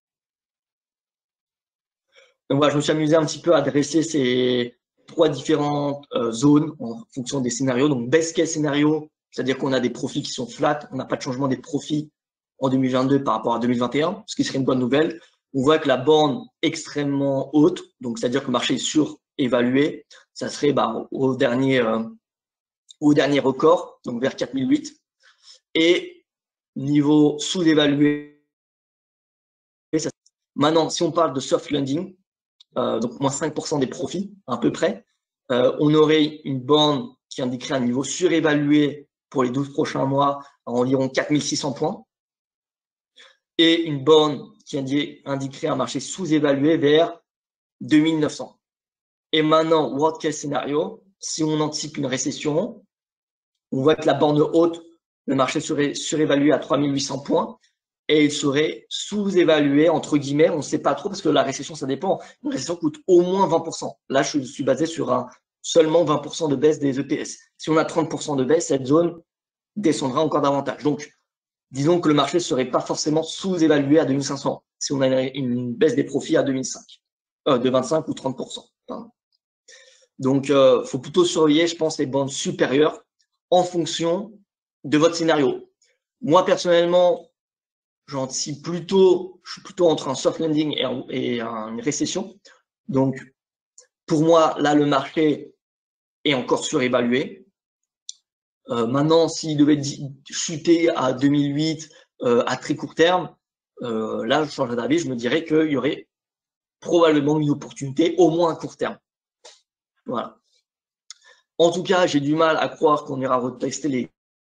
Donc voilà, je me suis amusé un petit peu à dresser ces trois différentes zones en fonction des scénarios. Donc best case scénario, c'est-à-dire qu'on a des profits qui sont flat, on n'a pas de changement des profits en 2022 par rapport à 2021, ce qui serait une bonne nouvelle. On voit que la borne extrêmement haute, donc c'est-à-dire que le marché est surévalué, ça serait au dernier record, donc vers 4008. Et niveau sous-évalué, maintenant, si on parle de soft landing, donc moins 5% des profits, à peu près, on aurait une borne qui indiquerait un niveau surévalué pour les 12 prochains mois à environ 4600 points, et une borne qui indiquerait un marché sous-évalué vers 2900. Et maintenant, worst case scénario, si on anticipe une récession, on voit que la borne haute, le marché serait surévalué à 3800 points et il serait sous-évalué, entre guillemets, on ne sait pas trop parce que la récession, ça dépend. Une récession coûte au moins 20%. Là, je suis basé sur seulement 20% de baisse des EPS. Si on a 30% de baisse, cette zone, descendra encore davantage. Donc, disons que le marché ne serait pas forcément sous-évalué à 2500 si on a une baisse des profits à 2005, de 25 ou 30%. Pardon. Donc, faut plutôt surveiller, je pense, les bandes supérieures en fonction de votre scénario. Moi, personnellement, je suis plutôt entre un soft landing et une récession. Donc, pour moi, là, le marché est encore surévalué. Maintenant, s'il devait chuter à 2008 à très court terme, là, je changerais d'avis, je me dirais qu'il y aurait probablement une opportunité, au moins à court terme. Voilà. En tout cas, j'ai du mal à croire qu'on ira retester les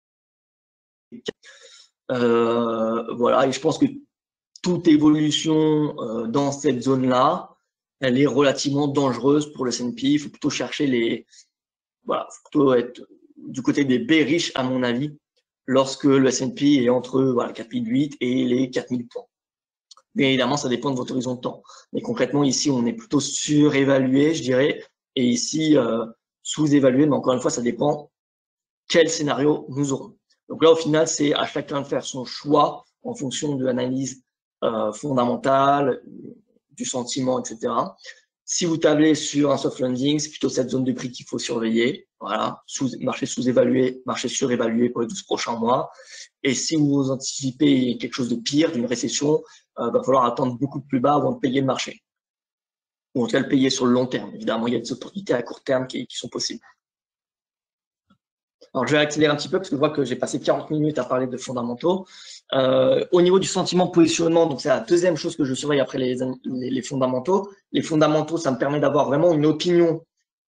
voilà, et je pense que toute évolution dans cette zone-là, elle est relativement dangereuse pour le S&P. Il faut plutôt chercher les, voilà, faut plutôt être du côté des bearish à mon avis, lorsque le S&P est entre voilà 4008 et les 4000 points. Bien évidemment, ça dépend de votre horizon de temps. Mais concrètement, ici, on est plutôt surévalué, je dirais, et ici sous-évalué. Mais encore une fois, ça dépend quel scénario nous aurons. Donc là, au final, c'est à chacun de faire son choix en fonction de l'analyse fondamentale, du sentiment, etc. Si vous tablez sur un soft landing, c'est plutôt cette zone de prix qu'il faut surveiller. Voilà, marché sous-évalué, marché surévalué pour les 12 prochains mois. Et si vous anticipez quelque chose de pire, d'une récession, va falloir attendre beaucoup plus bas avant de payer le marché. Ou en tout cas le payer sur le long terme. Évidemment, il y a des opportunités à court terme qui sont possibles. Alors, je vais accélérer un petit peu parce que je vois que j'ai passé 40 minutes à parler de fondamentaux. Au niveau du sentiment de positionnement, donc c'est la deuxième chose que je surveille après les fondamentaux. Les fondamentaux, ça me permet d'avoir vraiment une opinion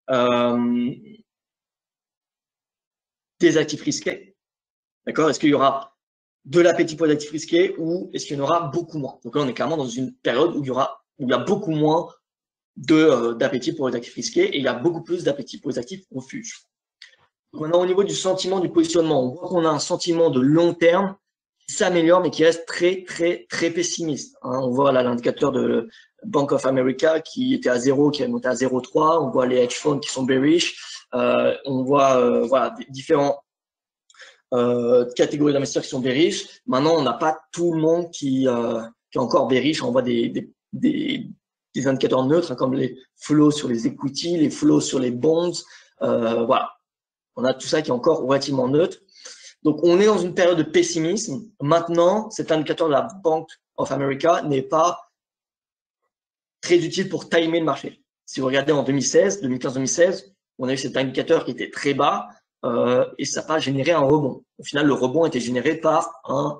des actifs risqués. D'accord? Est-ce qu'il y aura de l'appétit pour les actifs risqués ou est-ce qu'il y en aura beaucoup moins? Donc là, on est clairement dans une période où il y a beaucoup moins d'appétit pour les actifs risqués et il y a beaucoup plus d'appétit pour les actifs refuges. Maintenant, au niveau du sentiment du positionnement, on voit qu'on a un sentiment de long terme qui s'améliore, mais qui reste très, très, très pessimiste. On voit là l'indicateur de Bank of America qui était à 0, qui est monté à 0,3. On voit les hedge funds qui sont bearish. On voit voilà, différents catégories d'investisseurs qui sont bearish. Maintenant, on n'a pas tout le monde qui est encore bearish. On voit des indicateurs neutres, hein, comme les flows sur les equity, les flows sur les bonds. Voilà. On a tout ça qui est encore relativement neutre. Donc, on est dans une période de pessimisme. Maintenant, cet indicateur de la Bank of America n'est pas très utile pour timer le marché. Si vous regardez en 2015-2016, on a eu cet indicateur qui était très bas et ça n'a pas généré un rebond. Au final, le rebond était généré par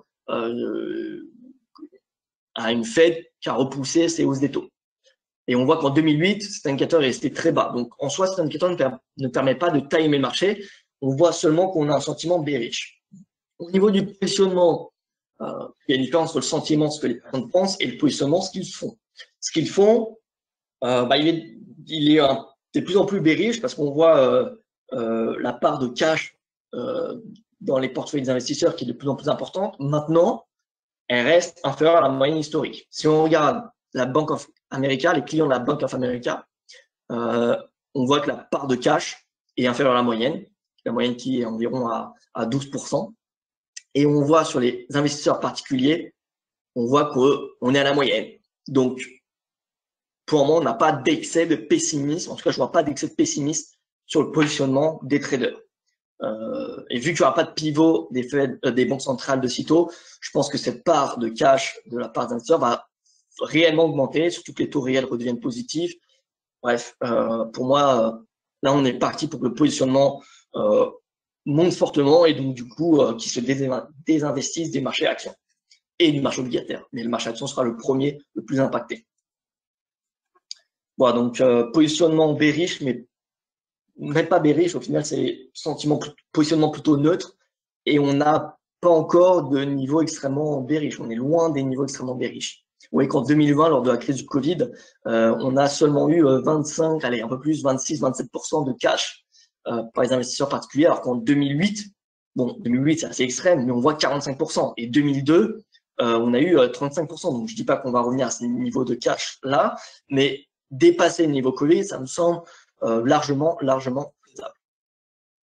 une Fed qui a repoussé ses hausses des taux. Et on voit qu'en 2008, cet indicateur est resté très bas. Donc, en soi, cet indicateur ne permet pas de timer le marché. On voit seulement qu'on a un sentiment bearish. Au niveau du positionnement, il y a une différence entre le sentiment, ce que les personnes pensent, et le positionnement, ce qu'ils font. Ce qu'ils font, il est de plus en plus bearish parce qu'on voit la part de cash dans les portefeuilles des investisseurs qui est de plus en plus importante. Maintenant, elle reste inférieure à la moyenne historique. Si on regarde la Bank of America, les clients de la Bank of America, on voit que la part de cash est inférieure à la moyenne qui est environ à 12%. Et on voit sur les investisseurs particuliers, on voit qu'on est à la moyenne. Donc, pour le moment, on n'a pas d'excès de pessimisme. En tout cas, je ne vois pas d'excès de pessimisme sur le positionnement des traders. Et vu qu'il n'y aura pas de pivot des banques centrales de sitôt, je pense que cette part de cash de la part des investisseurs va réellement augmenter, surtout que les taux réels redeviennent positifs. Bref, pour moi, là, on est parti pour que le positionnement monte fortement et donc, du coup, qui se désinvestissent des marchés actions et du marché obligataire. Mais le marché actions sera le premier, le plus impacté. Voilà, donc, positionnement bearish, mais même pas bearish, au final, c'est positionnement plutôt neutre et on n'a pas encore de niveau extrêmement bearish. On est loin des niveaux extrêmement bearish. Vous voyez qu'en 2020, lors de la crise du Covid, on a seulement eu 25, allez, un peu plus, 26-27% de cash par les investisseurs particuliers, alors qu'en 2008, bon, 2008, c'est assez extrême, mais on voit 45%. Et 2002, on a eu 35%. Donc, je dis pas qu'on va revenir à ce niveau de cash-là, mais dépasser le niveau Covid, ça me semble largement faisable.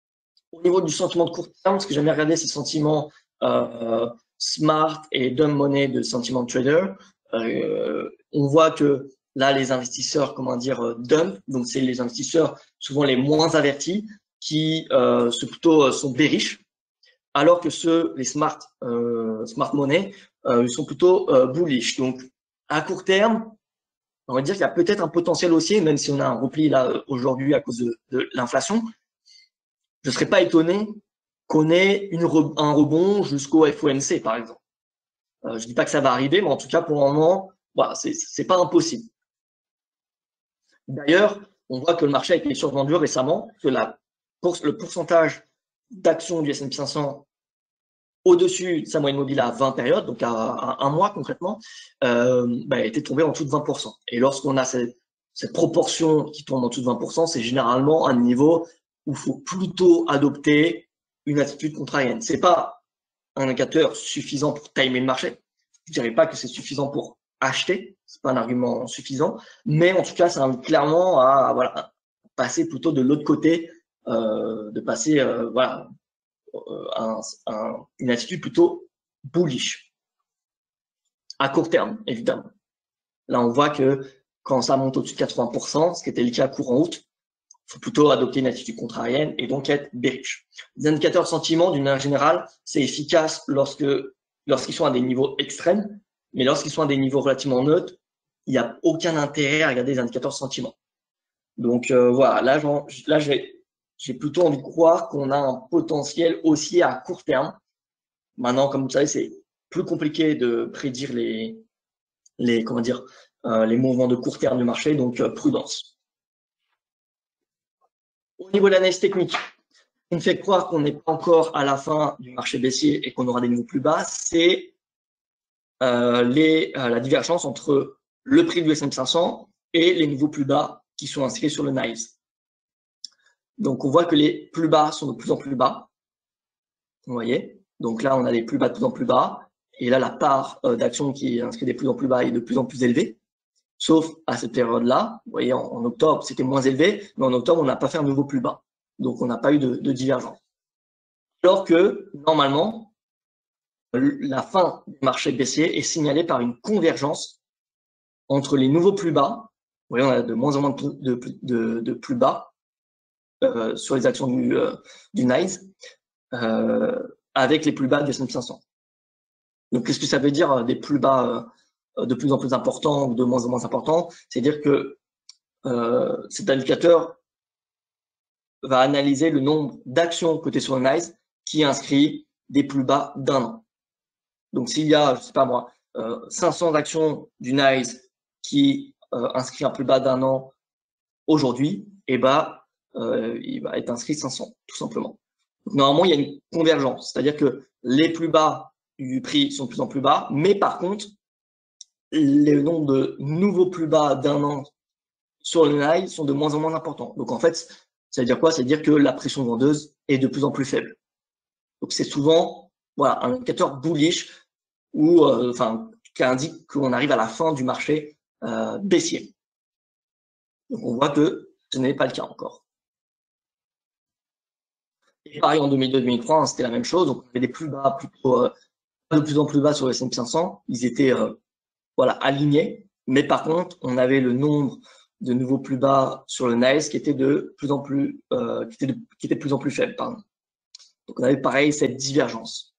Au niveau du sentiment de court terme, ce que j'aime bien regarder, c'est sentiments smart et dumb money de sentiment de trader. On voit que là, les investisseurs, comment dire, dumb, donc c'est les investisseurs souvent les moins avertis qui sont bearish, alors que les smart money, sont plutôt bullish. Donc, à court terme, on va dire qu'il y a peut-être un potentiel haussier, même si on a un repli là aujourd'hui à cause de l'inflation. Je ne serais pas étonné qu'on ait un rebond jusqu'au FOMC, par exemple. Je ne dis pas que ça va arriver, mais en tout cas, pour le moment, voilà, c'est pas impossible. D'ailleurs, on voit que le marché a été survendu récemment, que le pourcentage d'actions du S&P 500 au-dessus de sa moyenne mobile à 20 périodes, donc à un mois concrètement, était tombé en dessous de 20%. Et lorsqu'on a cette proportion qui tombe en dessous de 20%, c'est généralement un niveau où il faut plutôt adopter une attitude contrarienne. C'est pas un indicateur suffisant pour timer le marché. Je dirais pas que c'est suffisant pour acheter, c'est pas un argument suffisant, mais en tout cas, ça invite clairement à passer plutôt de l'autre côté, de passer une attitude plutôt bullish à court terme, évidemment. Là, on voit que quand ça monte au-dessus de 80%, ce qui était le cas courant août, il faut plutôt adopter une attitude contrarienne et donc être bearish. Les indicateurs de sentiment, d'une manière générale, c'est efficace lorsqu'ils sont à des niveaux extrêmes, mais lorsqu'ils sont à des niveaux relativement neutres, il n'y a aucun intérêt à regarder les indicateurs de sentiment. Donc voilà, là j'ai plutôt envie de croire qu'on a un potentiel haussier à court terme. Maintenant, comme vous savez, c'est plus compliqué de prédire les mouvements de court terme du marché, donc prudence. Au niveau de l'analyse technique, on me fait croire qu'on n'est pas encore à la fin du marché baissier et qu'on aura des niveaux plus bas, c'est la divergence entre le prix du S&P 500 et les niveaux plus bas qui sont inscrits sur le NICE. Donc, on voit que les plus bas sont de plus en plus bas. Vous voyez? Donc là, on a les plus bas de plus en plus bas. Et là, la part d'actions qui est inscrite de plus en plus bas est de plus en plus élevée. Sauf à cette période-là. Vous voyez, en octobre, c'était moins élevé. Mais en octobre, on n'a pas fait un nouveau plus bas. Donc, on n'a pas eu de divergence. Alors que, normalement, la fin du marché baissier est signalée par une convergence entre les nouveaux plus bas. Vous voyez, on a de moins en moins de plus bas sur les actions du NICE avec les plus bas du S&P 500. Donc, qu'est-ce que ça veut dire des plus bas de plus en plus importants ou de moins en moins importants? C'est-à-dire que cet indicateur va analyser le nombre d'actions cotées sur le NICE qui inscrit des plus bas d'un an. Donc, s'il y a, je sais pas moi, 500 actions du NICE qui inscrit un plus bas d'un an aujourd'hui, et il va être inscrit 500, tout simplement. Donc, normalement, il y a une convergence, c'est-à-dire que les plus bas du prix sont de plus en plus bas, mais par contre, les nombres de nouveaux plus bas d'un an sur le NICE sont de moins en moins importants. Donc, en fait, ça veut dire quoi? Ça veut dire que la pression vendeuse est de plus en plus faible. Donc, c'est souvent un indicateur bullish ou qui indique qu'on arrive à la fin du marché baissier. Donc, on voit que ce n'est pas le cas encore. Et pareil, en 2002-2003, c'était la même chose. Donc, on avait des plus bas, de plus en plus bas sur le S&P 500. Ils étaient alignés. Mais par contre, on avait le nombre de nouveaux plus bas sur le NICE qui était de plus en plus, qui était de plus en plus faible. Pardon. Donc, on avait pareil cette divergence.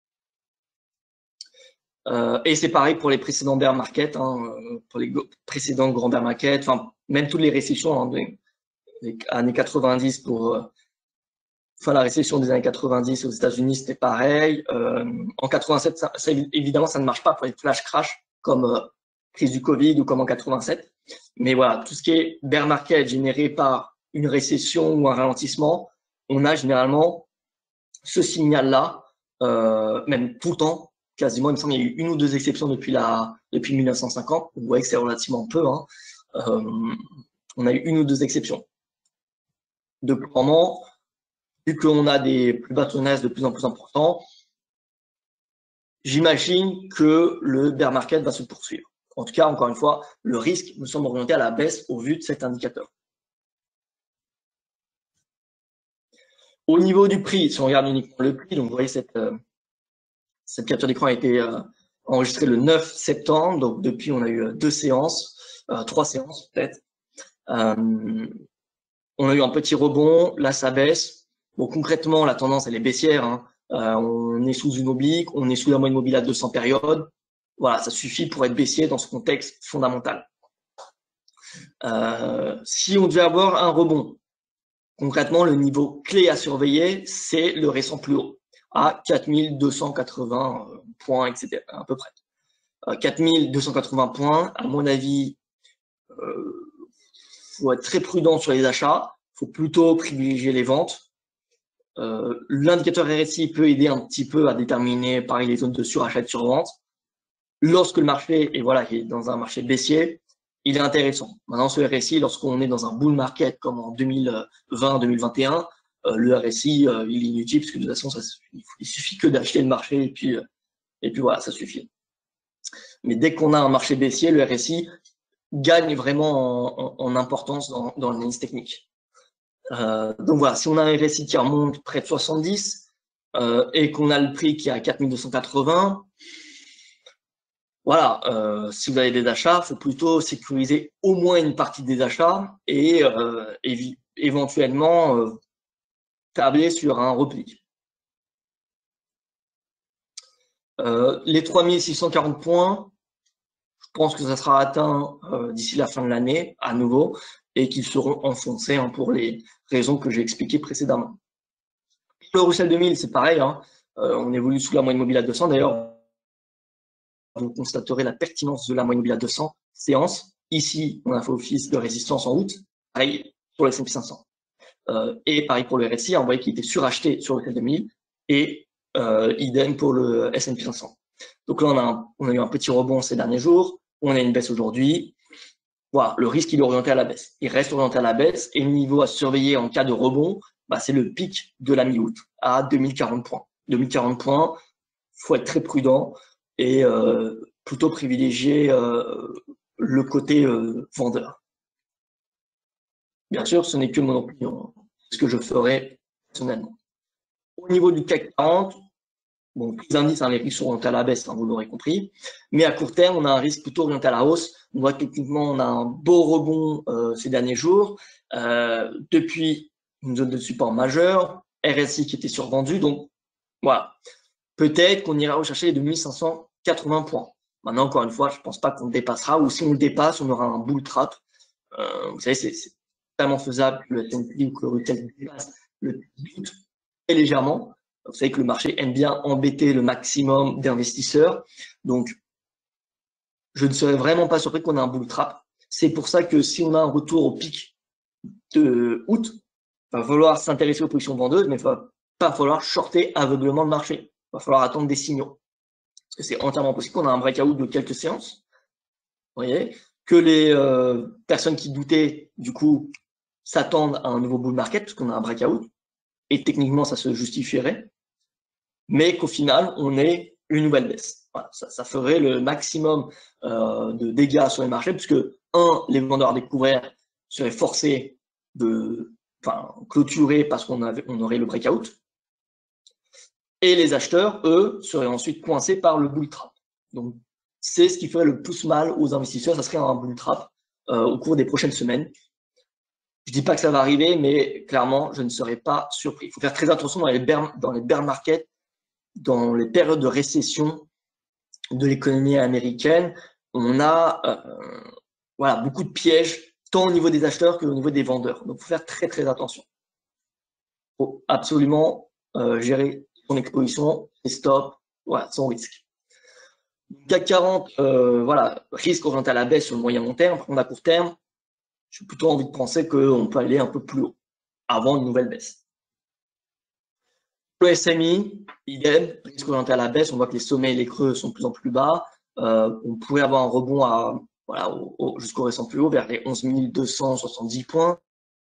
Et c'est pareil pour les précédents bear market, pour les précédents grands bear market, même toutes les récessions des années 90 pour la récession des années 90 aux États-Unis, c'était pareil. En 87, évidemment, ça ne marche pas pour les flash crash comme crise du Covid ou comme en 87. Mais voilà, tout ce qui est bear market généré par une récession ou un ralentissement, on a généralement ce signal-là, même tout le temps, quasiment. Il me semble qu'il y a eu une ou deux exceptions depuis 1950. Vous voyez que c'est relativement peu. On a eu une ou deux exceptions. Donc, vraiment, vu qu'on a des plus bas de plus en plus importants, j'imagine que le bear market va se poursuivre. En tout cas, encore une fois, le risque me semble orienté à la baisse au vu de cet indicateur. Au niveau du prix, si on regarde uniquement le prix, donc vous voyez cette capture d'écran a été enregistrée le 9 septembre, donc depuis on a eu 2 séances, 3 séances peut-être. On a eu un petit rebond, là ça baisse. Bon, concrètement, la tendance elle est baissière, hein. On est sous une oblique, on est sous la moyenne mobile à 200 périodes. Voilà, ça suffit pour être baissier dans ce contexte fondamental. Si on devait avoir un rebond, concrètement, le niveau clé à surveiller, c'est le récent plus haut, à 4280 points, etc., à peu près. 4280 points, à mon avis, faut être très prudent sur les achats, faut plutôt privilégier les ventes. L'indicateur RSI peut aider un petit peu à déterminer, pareil, les zones de surachat et de survente. Lorsque le marché est dans un marché baissier, il est intéressant. Maintenant, ce RSI, lorsqu'on est dans un bull market comme en 2020-2021, le RSI, il est inutile parce que de toute façon, il suffit que d'acheter le marché et puis voilà, ça suffit. Mais dès qu'on a un marché baissier, le RSI gagne vraiment en importance dans l'analyse technique. Donc voilà, si on a un RSI qui remonte près de 70 et qu'on a le prix qui est à 4280, voilà, si vous avez des achats, il faut plutôt sécuriser au moins une partie des achats et éventuellement tabler sur un repli. Les 3640 points, je pense que ça sera atteint d'ici la fin de l'année à nouveau et qu'ils seront enfoncés pour les raisons que j'ai expliquées précédemment. Le Russell 2000, c'est pareil, hein, on évolue sous la moyenne mobile à 200. D'ailleurs, vous constaterez la pertinence de la moyenne mobile à 200 séances. Ici, on a fait office de résistance en août, pareil pour le S&P 500. Et pareil pour le RSI, on voyait qu'il était suracheté sur le Russell 2000 et idem pour le S&P 500. Donc là, on a eu un petit rebond ces derniers jours, on a une baisse aujourd'hui. Voilà, le risque, il est orienté à la baisse. Il reste orienté à la baisse et le niveau à surveiller en cas de rebond, c'est le pic de la mi-août à 2040 points. 2040 points, faut être très prudent et plutôt privilégier le côté vendeur. Bien sûr, ce n'est que mon opinion, ce que je ferai personnellement. Au niveau du CAC 40, bon, tous les indices, les risques sont orientés à la baisse, vous l'aurez compris. Mais à court terme, on a un risque plutôt orienté à la hausse. On voit techniquement, on a un beau rebond ces derniers jours. Depuis une zone de support majeure, RSI qui était survendu. Donc, voilà. Peut-être qu'on ira rechercher les 2580 points. Maintenant, encore une fois, je ne pense pas qu'on le dépassera. Ou si on le dépasse, on aura un bull trap. Vous savez, c'est tellement faisable que le S&P ou que le retail dépasse le but très légèrement. Vous savez que le marché aime bien embêter le maximum d'investisseurs. Donc, je ne serais vraiment pas surpris qu'on ait un bull trap. C'est pour ça que si on a un retour au pic de août, il va falloir s'intéresser aux positions vendeuses, mais il ne va pas falloir shorter aveuglement le marché. Il va falloir attendre des signaux. Parce que c'est entièrement possible qu'on ait un breakout de quelques séances. Vous voyez, que les personnes qui doutaient, du coup, s'attendent à un nouveau bull market, parce qu'on a un breakout. Et techniquement, ça se justifierait. Mais qu'au final, on ait une nouvelle baisse. Voilà, ça ferait le maximum de dégâts sur les marchés, puisque, les vendeurs découverts seraient forcés de clôturer parce qu'on aurait le breakout. Et les acheteurs, eux, seraient ensuite coincés par le bull trap. Donc, c'est ce qui ferait le plus mal aux investisseurs, ça serait un bull trap au cours des prochaines semaines. Je ne dis pas que ça va arriver, mais clairement, je ne serais pas surpris. Il faut faire très attention dans les bear markets, dans les périodes de récession de l'économie américaine. On a beaucoup de pièges, tant au niveau des acheteurs qu'au niveau des vendeurs. Donc, il faut faire très, très attention. Il faut absolument gérer son exposition, ses stops, sans risque. CAC 40, risque orienté à la baisse sur le moyen long terme. Par contre, à court terme, j'ai plutôt envie de penser qu'on peut aller un peu plus haut avant une nouvelle baisse. Le SMI, idem, risque orienté à la baisse. On voit que les sommets et les creux sont de plus en plus bas. On pourrait avoir un rebond jusqu'au récent plus haut, vers les 11 270 points.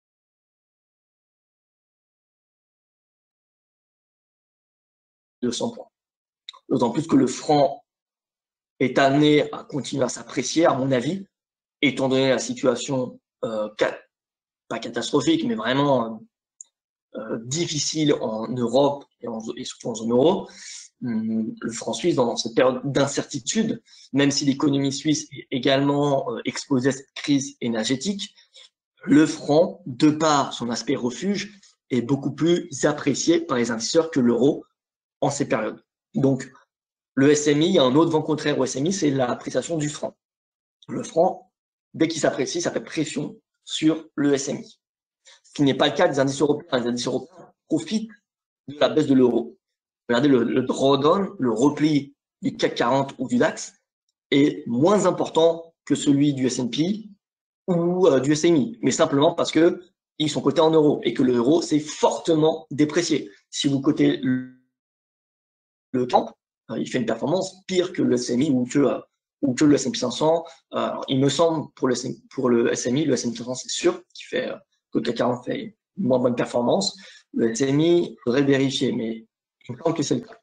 D'autant plus que le franc est amené à continuer à s'apprécier, à mon avis, étant donné la situation pas catastrophique, mais vraiment difficile en Europe et surtout en zone euro, le franc suisse, dans cette période d'incertitude, même si l'économie suisse est également exposée à cette crise énergétique, le franc, de par son aspect refuge, est beaucoup plus apprécié par les investisseurs que l'euro en ces périodes. Donc, le SMI, il y a un autre vent contraire au SMI, c'est l'appréciation du franc. Le franc, dès qu'il s'apprécie, ça fait pression sur le SMI. Ce qui n'est pas le cas des indices européens. Les indices européens profitent de la baisse de l'euro. Regardez le drawdown, le repli du CAC 40 ou du DAX est moins important que celui du S&P ou du SMI, mais simplement parce que ils sont cotés en euros et que l'euro s'est fortement déprécié. Si vous cotez le CAC, il fait une performance pire que le SMI ou que le S&P 500. Il me semble pour le SMI, le S&P 500 c'est sûr, qui fait que le CAC 40 fait une moins bonne performance. Le SMI, il faudrait vérifier, mais il me semble que c'est le cas.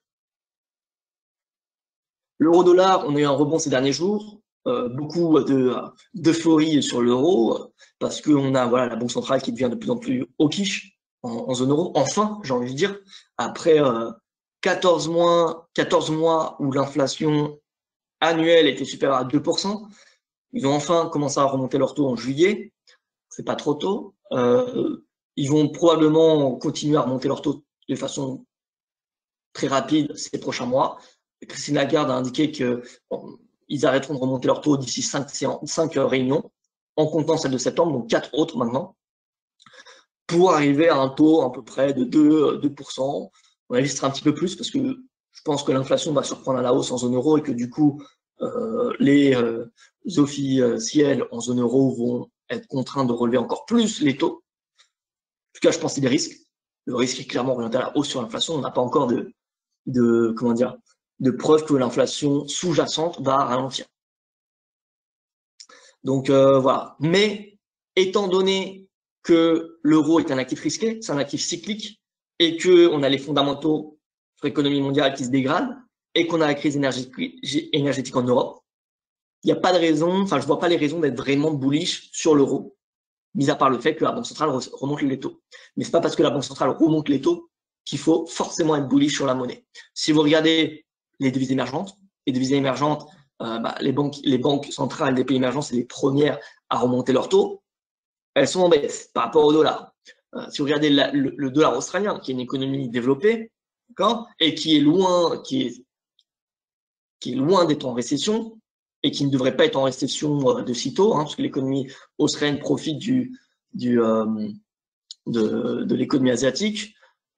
L'euro-dollar, on a eu un rebond ces derniers jours, beaucoup d'euphorie sur l'euro, parce qu'on a la Banque centrale qui devient de plus en plus hawkish en zone euro. Enfin, j'ai envie de dire, après 14 mois où l'inflation annuelle était supérieure à 2%, ils ont enfin commencé à remonter leur taux en juillet. C'est pas trop tôt. Ils vont probablement continuer à remonter leur taux de façon très rapide ces prochains mois. Christine Lagarde a indiqué qu'ils arrêteront de remonter leur taux d'ici 5 réunions, en comptant celle de septembre, donc 4 autres maintenant, pour arriver à un taux à peu près de 2%. On a vu ce sera un petit peu plus parce que je pense que l'inflation va surprendre à la hausse en zone euro et que du coup, les officiels en zone euro vont être contraints de relever encore plus les taux. En tout cas, je pense que c'est des risques. Le risque est clairement orienté à la hausse sur l'inflation. On n'a pas encore de preuve que l'inflation sous-jacente va ralentir. Donc voilà. Mais étant donné que l'euro est un actif risqué, c'est un actif cyclique, et qu'on a les fondamentaux sur l'économie mondiale qui se dégradent, et qu'on a la crise énergétique en Europe, il n'y a pas de raison, je ne vois pas les raisons d'être vraiment bullish sur l'euro, mis à part le fait que la Banque centrale remonte les taux. Mais ce n'est pas parce que la Banque centrale remonte les taux qu'il faut forcément être bullish sur la monnaie. Si vous regardez les devises émergentes, les banques centrales des pays émergents, c'est les premières à remonter leurs taux. Elles sont en baisse par rapport au dollar. Si vous regardez le dollar australien, qui est une économie développée, et qui est loin d'être en récession, et qui ne devrait pas être en récession de sitôt, parce que l'économie australienne profite de l'économie asiatique.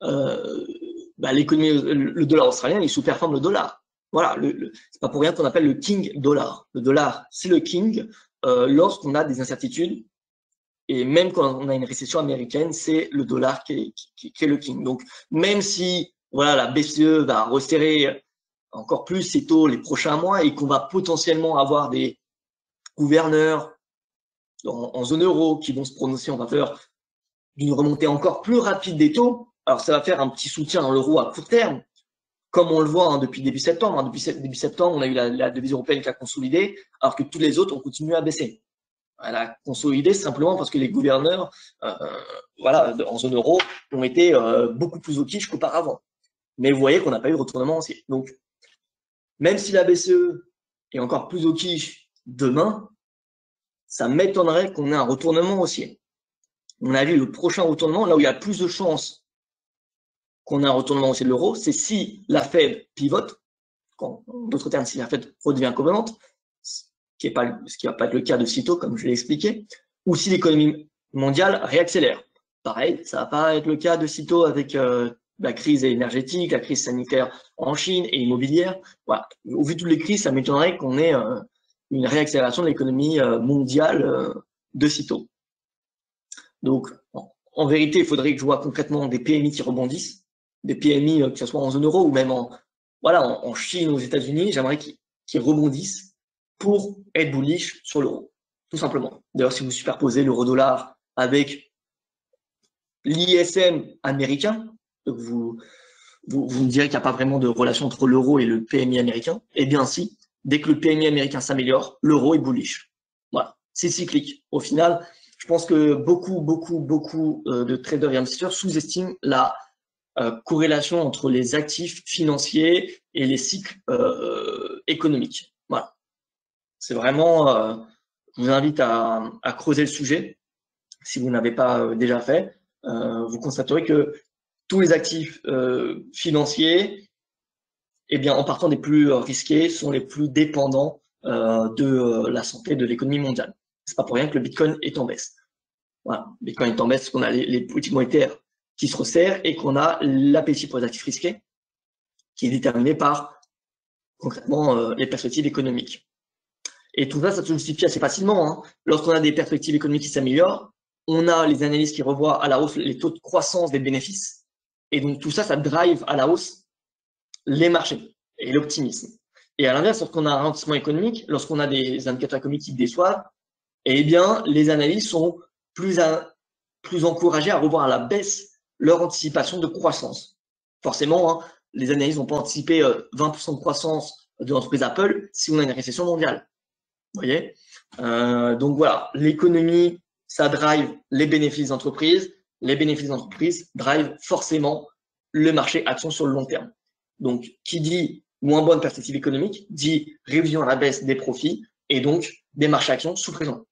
Le dollar australien, il sous-performe le dollar. Voilà, c'est pas pour rien qu'on appelle le king dollar. Le dollar, c'est le king lorsqu'on a des incertitudes, et même quand on a une récession américaine, c'est le dollar qui est le king. Donc, même si la BCE va resserrer encore plus ses taux les prochains mois et qu'on va potentiellement avoir des gouverneurs en zone euro qui vont se prononcer en faveur d'une remontée encore plus rapide des taux, alors ça va faire un petit soutien dans l'euro à court terme, comme on le voit depuis début septembre. Depuis début septembre, on a eu la devise européenne qui a consolidé, alors que tous les autres ont continué à baisser. Elle a consolidé simplement parce que les gouverneurs en zone euro ont été beaucoup plus hawkish qu'auparavant. Mais vous voyez qu'on n'a pas eu de retournement haussier. Donc, même si la BCE est encore plus hawkish demain, ça m'étonnerait qu'on ait un retournement haussier. On a vu le prochain retournement, là où il y a plus de chances qu'on ait un retournement haussier de l'euro, c'est si la Fed pivote, en d'autres termes, si la Fed redevient covenante, ce qui va pas être le cas de sitôt, comme je l'ai expliqué, ou si l'économie mondiale réaccélère. Pareil, ça va pas être le cas de sitôt avec la crise énergétique, la crise sanitaire en Chine et immobilière. Voilà. Au vu de toutes les crises, ça m'étonnerait qu'on ait une réaccélération de l'économie mondiale de sitôt. Donc, en vérité, il faudrait que je vois concrètement des PMI qui rebondissent, des PMI, que ce soit en zone euro ou même en Chine, aux États-Unis, j'aimerais qu'ils rebondissent pour être bullish sur l'euro, tout simplement. D'ailleurs, si vous superposez l'euro-dollar avec l'ISM américain, vous me direz qu'il n'y a pas vraiment de relation entre l'euro et le PMI américain. Eh bien si, dès que le PMI américain s'améliore, l'euro est bullish. Voilà, c'est cyclique. Au final, je pense que beaucoup de traders et investisseurs sous-estiment la corrélation entre les actifs financiers et les cycles économiques. Voilà. C'est vraiment, je vous invite à creuser le sujet. Si vous n'avez pas déjà fait, vous constaterez que tous les actifs financiers, eh bien, en partant des plus risqués, sont les plus dépendants de la santé de l'économie mondiale. C'est pas pour rien que le Bitcoin est en baisse. Voilà, le Bitcoin est en baisse parce qu'on a les politiques monétaires qui se resserrent et qu'on a l'appétit pour les actifs risqués qui est déterminé par concrètement les perspectives économiques. Et tout ça, ça se justifie assez facilement. Hein. Lorsqu'on a des perspectives économiques qui s'améliorent, on a les analystes qui revoient à la hausse les taux de croissance des bénéfices. Et donc tout ça, ça drive à la hausse les marchés et l'optimisme. Et à l'inverse, lorsqu'on a un ralentissement économique, lorsqu'on a des indicateurs économiques qui déçoivent, eh bien, les analystes sont plus encouragés à revoir à la baisse leur anticipation de croissance. Forcément, hein, les analystes n'ont pas anticipé 20% de croissance de l'entreprise Apple si on a une récession mondiale. Vous voyez, donc voilà, l'économie, ça drive les bénéfices d'entreprise. Les bénéfices d'entreprise drive forcément le marché action sur le long terme. Donc, qui dit moins bonne perspective économique, dit révision à la baisse des profits et donc des marchés actions sous pression.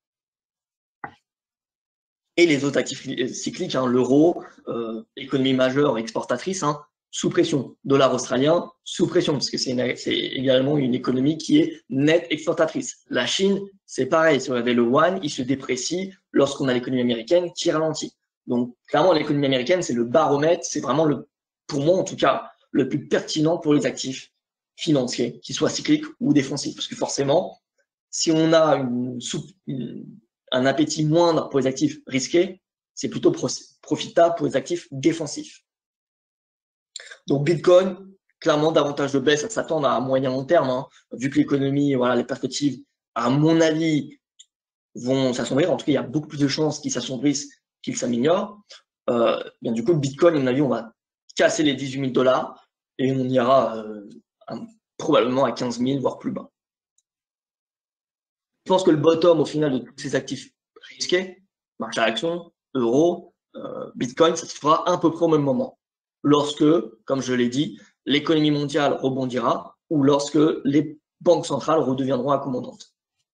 Et les autres actifs cycliques, hein, l'euro, économie majeure exportatrice, hein, sous pression. Dollar australien, sous pression, parce que c'est également une économie qui est nette exportatrice. La Chine, c'est pareil. Si on avait le yuan, il se déprécie lorsqu'on a l'économie américaine qui ralentit. Donc, clairement, l'économie américaine, c'est le baromètre, c'est vraiment, pour moi en tout cas, le plus pertinent pour les actifs financiers, qu'ils soient cycliques ou défensifs. Parce que forcément, si on a un appétit moindre pour les actifs risqués, c'est plutôt profitable pour les actifs défensifs. Donc Bitcoin, clairement, davantage de baisse à s'attendre à moyen long terme, hein, vu que l'économie, voilà, les perspectives, à mon avis, vont s'assombrir. En tout cas, il y a beaucoup plus de chances qu'ils s'assombrissent qu'ils s'améliorent. Bien, du coup, Bitcoin, à mon avis, on va casser les 18 000 $ et on ira probablement à 15 000, voire plus bas. Je pense que le bottom, au final, de tous ces actifs risqués, marché à l'action, euro, Bitcoin, ça se fera à peu près au même moment. Lorsque, comme je l'ai dit, l'économie mondiale rebondira ou lorsque les banques centrales redeviendront accommodantes.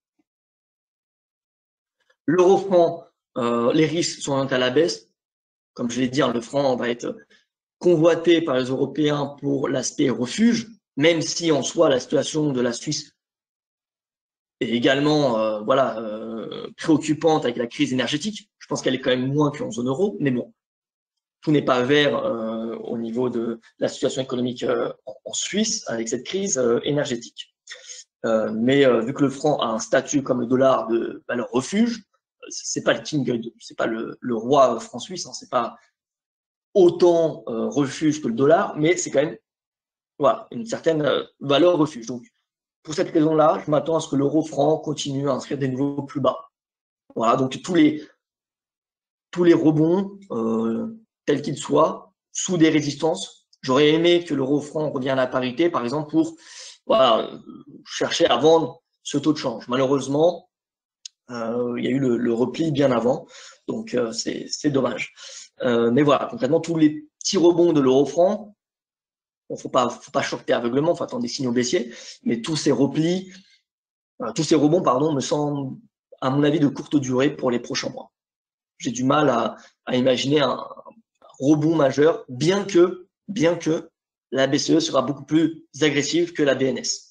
L'euro-franc, les risques sont à la baisse. Comme je l'ai dit, le franc va être convoité par les Européens pour l'aspect refuge, même si en soi la situation de la Suisse est également préoccupante avec la crise énergétique. Je pense qu'elle est quand même moins qu'en zone euro, mais bon, tout n'est pas vert au niveau de la situation économique en Suisse avec cette crise énergétique. Mais vu que le franc a un statut comme le dollar de valeur refuge, c'est pas le king, c'est pas le roi franc suisse, hein, c'est pas autant refuge que le dollar, mais c'est quand même voilà, une certaine valeur refuge. Donc, pour cette raison-là, je m'attends à ce que l'euro franc continue à inscrire des niveaux plus bas. Voilà, donc tous les rebonds, tels qu'ils soient, sous des résistances. J'aurais aimé que l'euro franc revienne à la parité, par exemple, pour chercher à vendre ce taux de change. Malheureusement, il y a eu le repli bien avant, donc c'est dommage. Mais voilà, concrètement, tous les petits rebonds de l'euro franc, bon, faut pas shorter aveuglement, faut attendre des signaux baissiers, mais tous ces replis, tous ces rebonds, pardon, me semblent, à mon avis, de courte durée pour les prochains mois. J'ai du mal à imaginer un rebond majeur, bien que la BCE sera beaucoup plus agressive que la BNS.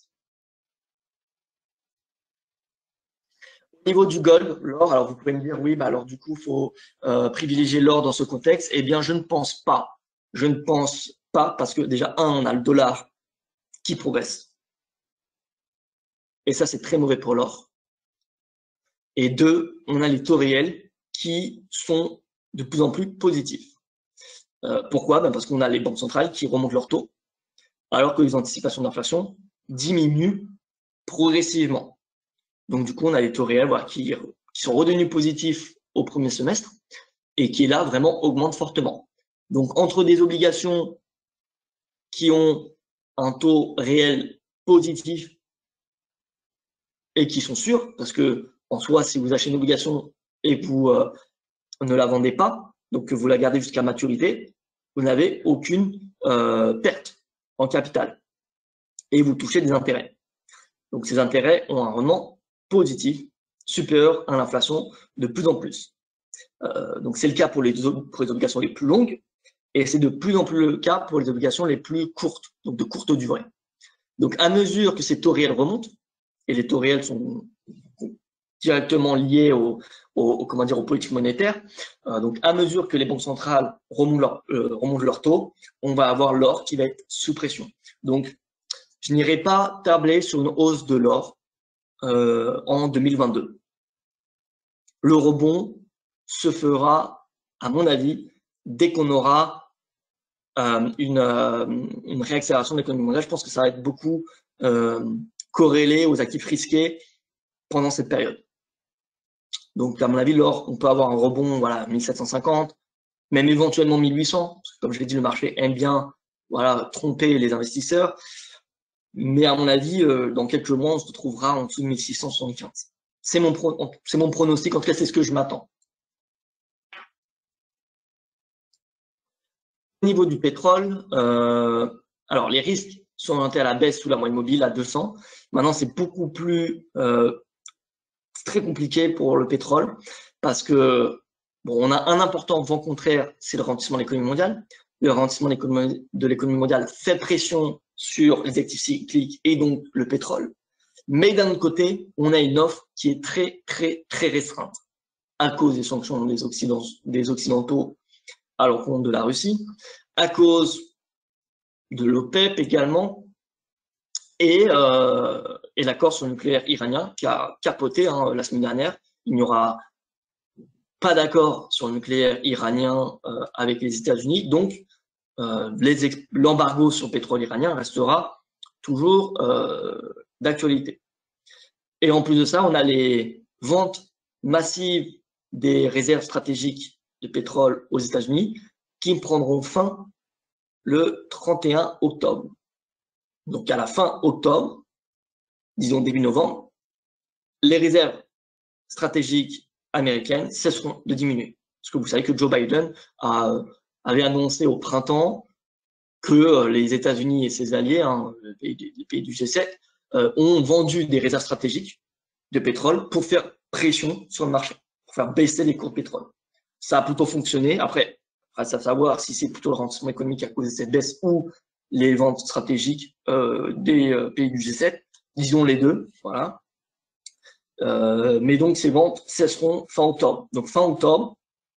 Au niveau du gold, l'or, alors vous pouvez me dire, oui, bah alors du coup, il faut privilégier l'or dans ce contexte. Eh bien, je ne pense pas. Je ne pense pas parce que déjà, on a le dollar qui progresse. Et ça, c'est très mauvais pour l'or. Et deux, on a les taux réels qui sont de plus en plus positifs. Pourquoi? Parce qu'on a les banques centrales qui remontent leurs taux, alors que les anticipations d'inflation diminuent progressivement. Donc, du coup, on a les taux réels qui sont redevenus positifs au premier semestre et qui, là, vraiment augmentent fortement. Donc, entre des obligations qui ont un taux réel positif et qui sont sûrs, parce que en soi, si vous achetez une obligation et que vous ne la vendez pas, donc que vous la gardez jusqu'à maturité, vous n'avez aucune perte en capital et vous touchez des intérêts. Donc ces intérêts ont un rendement positif supérieur à l'inflation de plus en plus. Donc c'est le cas pour les obligations les plus longues et c'est de plus en plus le cas pour les obligations les plus courtes, donc de courte durée. Donc à mesure que ces taux réels remontent, et les taux réels sont directement liés aux politiques monétaires, donc à mesure que les banques centrales remontent leur taux, on va avoir l'or qui va être sous pression. Donc je n'irai pas tabler sur une hausse de l'or en 2022. Le rebond se fera, à mon avis, dès qu'on aura une réaccélération de l'économie mondiale. Je pense que ça va être beaucoup corrélé aux actifs risqués pendant cette période. Donc, à mon avis, l'or, on peut avoir un rebond, voilà, 1750, même éventuellement 1800, parce que comme je l'ai dit, le marché aime bien, voilà, tromper les investisseurs. Mais à mon avis, dans quelques mois, on se retrouvera en dessous de 1675. C'est mon pronostic, en tout cas, c'est ce que je m'attends. Au niveau du pétrole, alors les risques sont orientés à la baisse sous la moyenne mobile à 200. Maintenant, c'est beaucoup plus très compliqué pour le pétrole parce que bon, on a un important vent contraire, c'est le ralentissement de l'économie mondiale. Le ralentissement de l'économie mondiale fait pression sur les actifs cycliques et donc le pétrole. Mais d'un autre côté, on a une offre qui est très, très, très restreinte à cause des sanctions des Occidentaux à l'encontre de la Russie, à cause de l'OPEP également, et l'accord sur le nucléaire iranien qui a capoté la semaine dernière. Il n'y aura pas d'accord sur le nucléaire iranien avec les États-Unis, donc l'embargo sur le pétrole iranien restera toujours d'actualité. Et en plus de ça, on a les ventes massives des réserves stratégiques de pétrole aux États-Unis qui prendront fin le 31 octobre. Donc à la fin octobre, disons début novembre, les réserves stratégiques américaines cesseront de diminuer. Parce que vous savez que Joe Biden avait annoncé au printemps que les États-Unis et ses alliés, les pays du G7, ont vendu des réserves stratégiques de pétrole pour faire pression sur le marché, pour faire baisser les cours de pétrole. Ça a plutôt fonctionné. Après, reste à savoir si c'est plutôt le ralentissement économique à cause de cette baisse ou les ventes stratégiques des pays du G7, disons les deux, voilà. Mais donc ces ventes cesseront fin octobre. Donc fin octobre,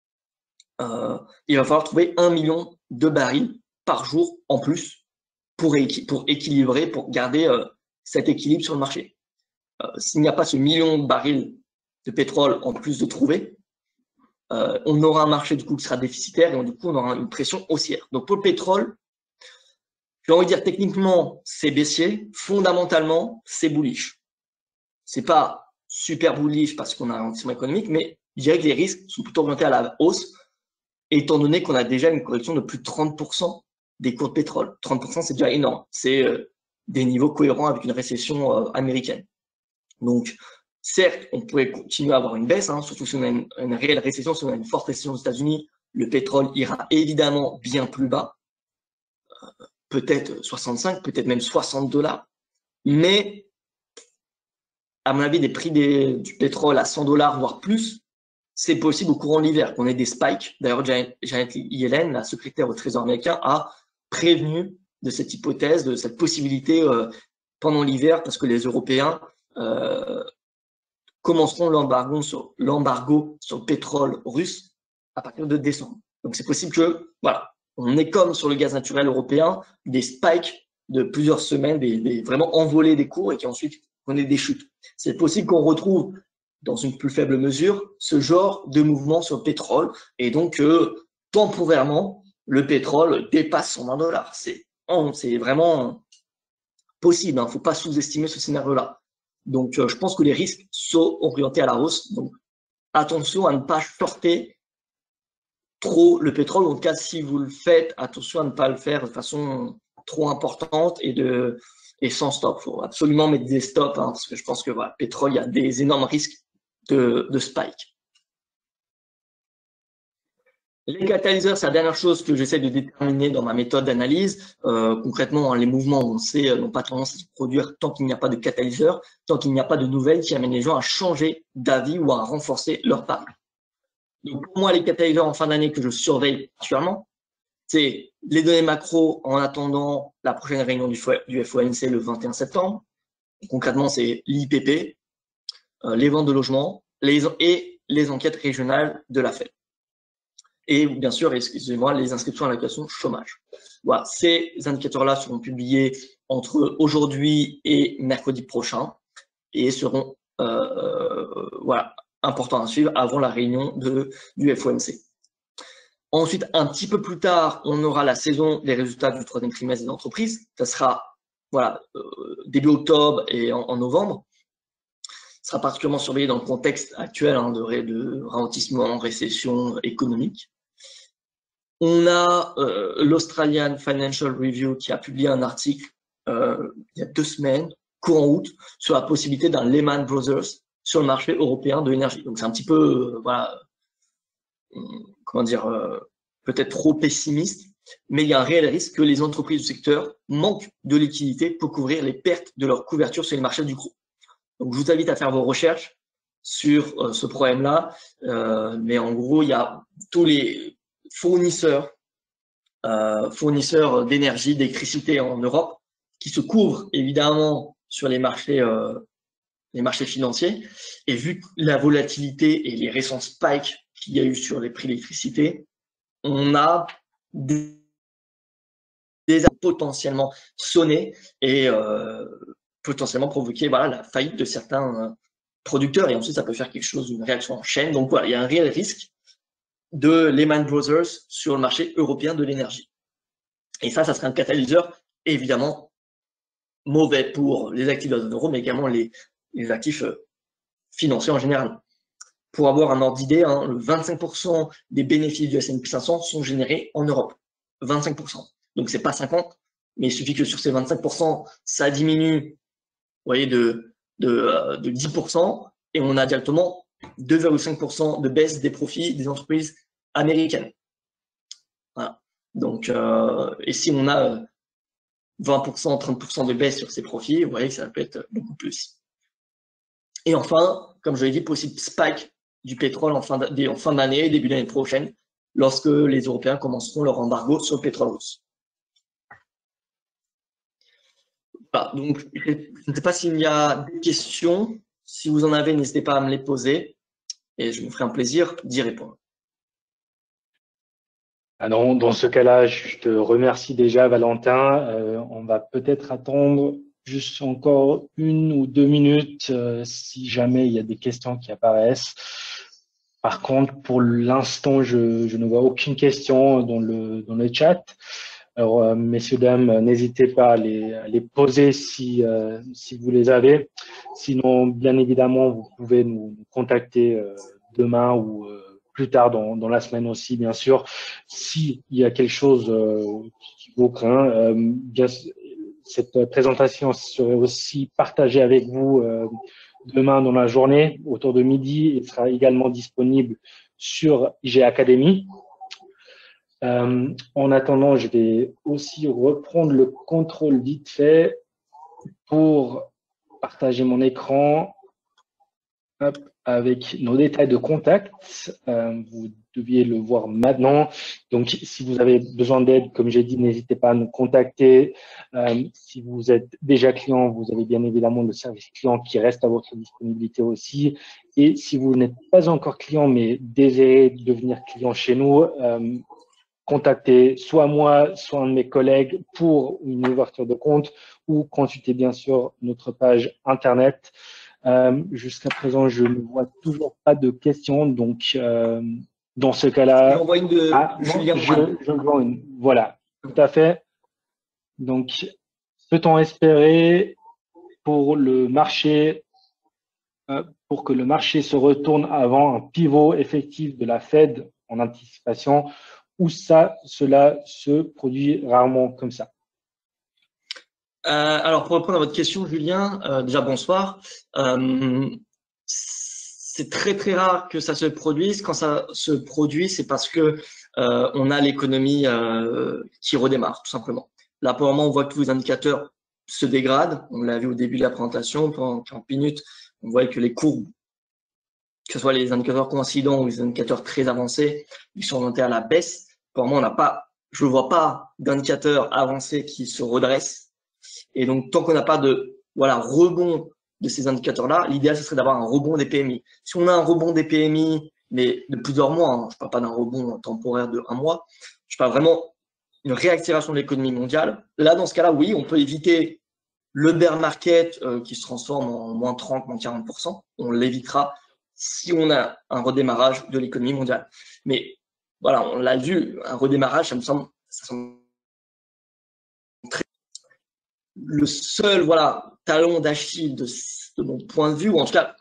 il va falloir trouver 1 million de barils par jour en plus pour équilibrer, pour garder cet équilibre sur le marché. S'il n'y a pas ce million de barils de pétrole en plus de trouver, on aura un marché du coup qui sera déficitaire et du coup on aura une pression haussière. Donc pour le pétrole, j'ai envie de dire techniquement c'est baissier, fondamentalement c'est bullish. C'est pas super bullish parce qu'on a un ralentissement économique, mais je dirais que les risques sont plutôt orientés à la hausse, étant donné qu'on a déjà une correction de plus de 30% des cours de pétrole. 30%, c'est déjà énorme. C'est des niveaux cohérents avec une récession américaine. Donc, certes, on pourrait continuer à avoir une baisse, surtout si on a une réelle récession, si on a une forte récession aux États-Unis, le pétrole ira évidemment bien plus bas, peut-être 65, peut-être même 60 $. Mais, à mon avis, des prix du pétrole à 100 $, voire plus, c'est possible au courant de l'hiver qu'on ait des spikes. D'ailleurs, Janet Yellen, la secrétaire au Trésor américain, a prévenu de cette hypothèse, de cette possibilité pendant l'hiver, parce que les Européens commenceront l'embargo sur le pétrole russe à partir de décembre. Donc c'est possible que, voilà, on est comme sur le gaz naturel européen, des spikes de plusieurs semaines, des vraiment envolées des cours et qui ensuite on ait des chutes. C'est possible qu'on retrouve dans une plus faible mesure ce genre de mouvement sur le pétrole et donc temporairement le pétrole dépasse 120 $. C'est vraiment possible, il ne faut pas sous-estimer ce scénario-là. Donc je pense que les risques sont orientés à la hausse. Donc attention à ne pas shorter trop le pétrole. En tout cas, si vous le faites, attention à ne pas le faire de façon trop importante et sans stop. Il faut absolument mettre des stops parce que je pense que voilà, le pétrole, il y a des énormes risques de spike. Les catalyseurs, c'est la dernière chose que j'essaie de déterminer dans ma méthode d'analyse. Concrètement, hein, les mouvements, on sait, n'ont pas tendance à se produire tant qu'il n'y a pas de catalyseur, tant qu'il n'y a pas de nouvelles qui amènent les gens à changer d'avis ou à renforcer leur pari. Donc, pour moi, les catalyseurs en fin d'année que je surveille actuellement, c'est les données macro en attendant la prochaine réunion du FOMC le 21 septembre. Concrètement, c'est l'IPP, les ventes de logements et les enquêtes régionales de la Fed. Et bien sûr, excusez-moi, les inscriptions à l'allocation chômage. Voilà, ces indicateurs-là seront publiés entre aujourd'hui et mercredi prochain et seront voilà, importants à suivre avant la réunion du FOMC. Ensuite, un petit peu plus tard, on aura la saison des résultats du troisième trimestre des entreprises. Ça sera voilà, début octobre et en novembre. Ça sera particulièrement surveillé dans le contexte actuel hein, de ralentissement, récession économique. On a l'Australian Financial Review qui a publié un article il y a 2 semaines, courant août, sur la possibilité d'un Lehman Brothers sur le marché européen de l'énergie. Donc c'est un petit peu, voilà, comment dire, peut-être trop pessimiste, mais il y a un réel risque que les entreprises du secteur manquent de liquidité pour couvrir les pertes de leur couverture sur les marchés du groupe. Donc je vous invite à faire vos recherches sur ce problème-là, mais en gros, il y a tous les fournisseurs d'énergie, d'électricité en Europe, qui se couvrent évidemment sur les marchés financiers. Et vu la volatilité et les récents spikes qu'il y a eu sur les prix de l'électricité, on a des potentiellement sonné et potentiellement provoquer voilà, la faillite de certains producteurs. Et ensuite, ça peut faire quelque chose, une réaction en chaîne. Donc voilà, il y a un réel risque de Lehman Brothers sur le marché européen de l'énergie. Et ça serait un catalyseur évidemment mauvais pour les actifs de la zone euro, mais également les actifs financiers en général. Pour avoir un ordre d'idée, hein, le 25% des bénéfices du S&P 500 sont générés en Europe. 25%. Donc c'est pas 50, mais il suffit que sur ces 25%, ça diminue, vous voyez, de 10%, et on a directement 2,5% de baisse des profits des entreprises américaines. Voilà. Donc, et si on a 20%, 30% de baisse sur ces profits, vous voyez que ça peut être beaucoup plus. Et enfin, comme je l'ai dit, possible spike du pétrole en fin d'année, début d'année prochaine, lorsque les Européens commenceront leur embargo sur le pétrole russe. Voilà, donc, je ne sais pas s'il y a des questions. Si vous en avez, n'hésitez pas à me les poser et je me ferai un plaisir d'y répondre. Alors, dans ce cas-là, je te remercie déjà, Valentin. On va peut-être attendre juste encore 1 ou 2 minutes si jamais il y a des questions qui apparaissent. Par contre, pour l'instant, je ne vois aucune question dans le chat. Alors, messieurs, dames, n'hésitez pas à les poser si vous les avez. Sinon, bien évidemment, vous pouvez nous contacter demain ou plus tard dans la semaine aussi, bien sûr. S'il y a quelque chose qui vous craint, bien, cette présentation serait aussi partagée avec vous demain dans la journée, autour de midi. Il sera également disponible sur IG Academy. En attendant, je vais aussi reprendre le contrôle vite fait pour partager mon écran. Hop, avec nos détails de contact. Vous deviez le voir maintenant. Donc, si vous avez besoin d'aide, comme j'ai dit, n'hésitez pas à nous contacter. Si vous êtes déjà client, vous avez bien évidemment le service client qui reste à votre disponibilité aussi. Et si vous n'êtes pas encore client, mais désirez devenir client chez nous, contactez soit moi, soit un de mes collègues pour une ouverture de compte ou consultez bien sûr notre page Internet. Jusqu'à présent, je ne vois toujours pas de questions, donc dans ce cas-là, je vois une. Voilà, tout à fait. Donc, peut-on espérer pour le marché, pour que le marché se retourne avant un pivot effectif de la Fed en anticipation, ou cela se produit rarement comme ça? Alors, pour répondre à votre question, Julien, déjà bonsoir. C'est très très rare que ça se produise. Quand ça se produit, c'est parce que on a l'économie qui redémarre, tout simplement. Là, pour le moment, on voit que tous les indicateurs se dégradent. On l'a vu au début de la présentation, pendant 40 minutes, on voit que les courbes, que ce soit les indicateurs coïncidents ou les indicateurs très avancés, ils sont orientés à la baisse. Pour le moment, je ne vois pas d'indicateurs avancés qui se redressent. Et donc, tant qu'on n'a pas de rebond de ces indicateurs-là, l'idéal, ce serait d'avoir un rebond des PMI. Si on a un rebond des PMI, mais de plusieurs mois, hein, je ne parle pas d'un rebond temporaire de 1 mois, je parle vraiment une réaccélération de l'économie mondiale. Là, dans ce cas-là, oui, on peut éviter le bear market qui se transforme en moins 30, moins 40%. On l'évitera si on a un redémarrage de l'économie mondiale. Mais voilà, on l'a vu, un redémarrage, ça semble très... Le seul talon d'Achille de mon point de vue, ou en tout cas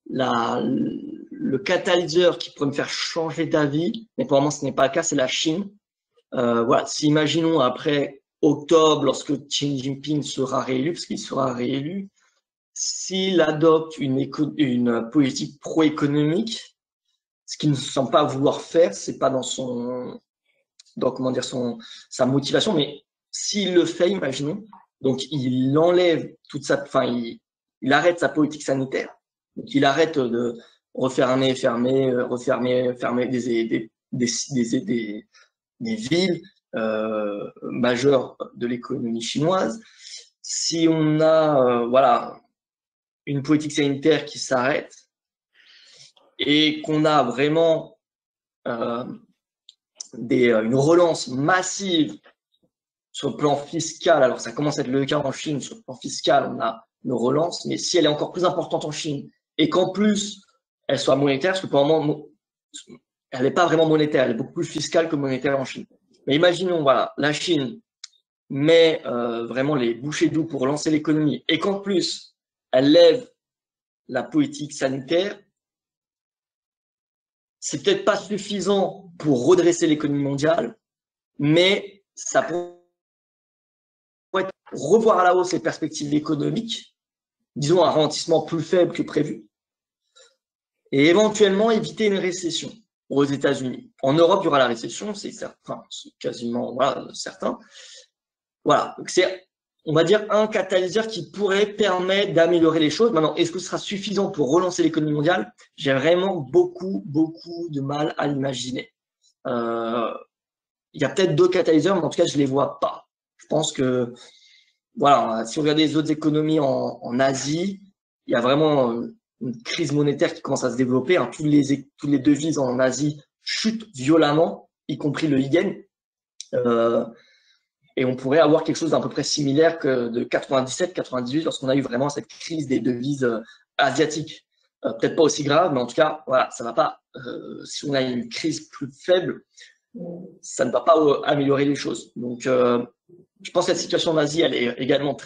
le catalyseur qui pourrait me faire changer d'avis, mais pour le moment ce n'est pas le cas, c'est la Chine. Si imaginons après octobre, lorsque Xi Jinping sera réélu, parce qu'il sera réélu, s'il adopte une politique pro-économique, ce qu'il ne semble pas vouloir faire, c'est pas dans sa motivation, mais s'il le fait, imaginons, donc il enlève il arrête sa politique sanitaire, donc il arrête de refermer, fermer des villes majeures de l'économie chinoise. Si on a une politique sanitaire qui s'arrête et qu'on a vraiment une relance massive sur le plan fiscal, alors ça commence à être le cas en Chine, sur le plan fiscal, on a une relance, mais si elle est encore plus importante en Chine et qu'en plus elle soit monétaire, parce que pour le moment, elle n'est pas vraiment monétaire, elle est beaucoup plus fiscale que monétaire en Chine. Mais imaginons, la Chine met vraiment les bouchées doubles pour relancer l'économie et qu'en plus, elle lève la politique sanitaire, c'est peut-être pas suffisant pour redresser l'économie mondiale, mais ça pourrait revoir à la hausse les perspectives économiques, disons un ralentissement plus faible que prévu, et éventuellement éviter une récession aux États-Unis. En Europe, il y aura la récession, c'est quasiment certain. Donc c'est, on va dire, un catalyseur qui pourrait permettre d'améliorer les choses. Maintenant, est-ce que ce sera suffisant pour relancer l'économie mondiale? J'ai vraiment beaucoup de mal à l'imaginer. Il y a peut-être d'autres catalyseurs, mais en tout cas, je ne les vois pas. Je pense que, si on regarde les autres économies en Asie, il y a vraiment une crise monétaire qui commence à se développer. Hein. Toutes les devises en Asie chutent violemment, y compris le yen. Et on pourrait avoir quelque chose d'à peu près similaire que de 97-98, lorsqu'on a eu vraiment cette crise des devises asiatiques. Peut-être pas aussi grave, mais en tout cas, ça ne va pas. Si on a une crise plus faible, ça ne va pas améliorer les choses. Donc, je pense que cette situation en Asie, elle est également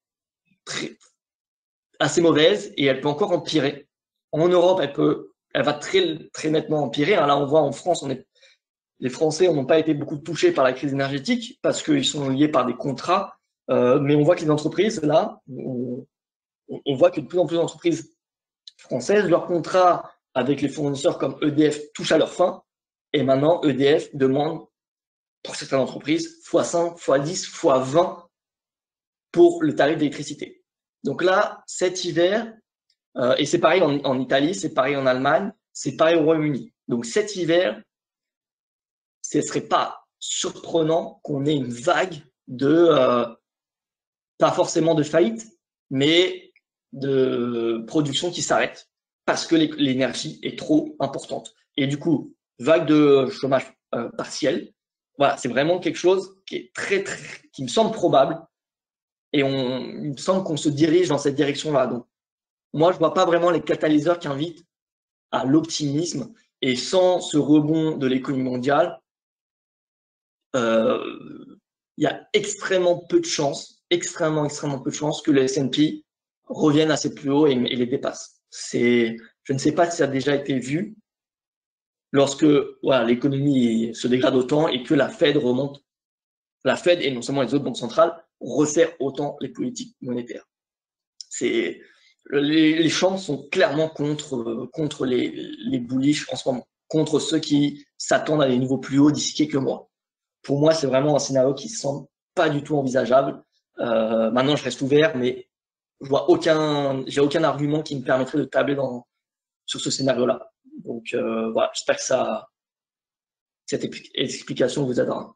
assez mauvaise et elle peut encore empirer. En Europe, elle va très nettement empirer. Hein. Là, on voit en France, les Français n'ont pas été beaucoup touchés par la crise énergétique parce qu'ils sont liés par des contrats. Mais on voit que les entreprises, là, on voit que de plus en plus d'entreprises françaises, leurs contrats avec les fournisseurs comme EDF touchent à leur fin. Et maintenant, EDF demande, pour certaines entreprises, x5, x10, x20 pour le tarif d'électricité. Donc là, cet hiver, et c'est pareil en Italie, c'est pareil en Allemagne, c'est pareil au Royaume-Uni. Donc cet hiver, ce ne serait pas surprenant qu'on ait une vague pas forcément de faillite, mais de production qui s'arrête parce que l'énergie est trop importante. Et du coup, vague de chômage partiel, c'est vraiment quelque chose qui est qui me semble probable. Et il me semble qu'on se dirige dans cette direction-là. Donc, moi, je ne vois pas vraiment les catalyseurs qui invitent à l'optimisme. Et sans ce rebond de l'économie mondiale, il y a extrêmement peu de chances, extrêmement peu de chances que le S&P revienne à ses plus hauts et les dépasse. Je ne sais pas si ça a déjà été vu lorsque l'économie se dégrade autant et que la Fed remonte. La Fed et non seulement les autres banques centrales resserrent autant les politiques monétaires. Les champs sont clairement contre les bullish en ce moment, contre ceux qui s'attendre à des niveaux plus hauts d'ici quelques mois. Pour moi, c'est vraiment un scénario qui ne semble pas du tout envisageable. Maintenant, je reste ouvert, mais je vois j'ai aucun argument qui me permettrait de tabler sur ce scénario-là. Donc voilà, j'espère que cette explication vous aidera.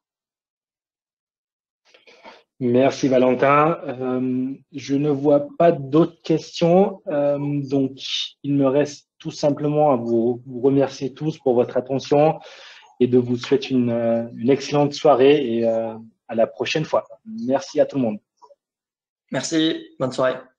Merci Valentin. Je ne vois pas d'autres questions, donc il me reste tout simplement à vous remercier tous pour votre attention et de vous souhaiter une excellente soirée et à la prochaine fois. Merci à tout le monde. Merci, bonne soirée.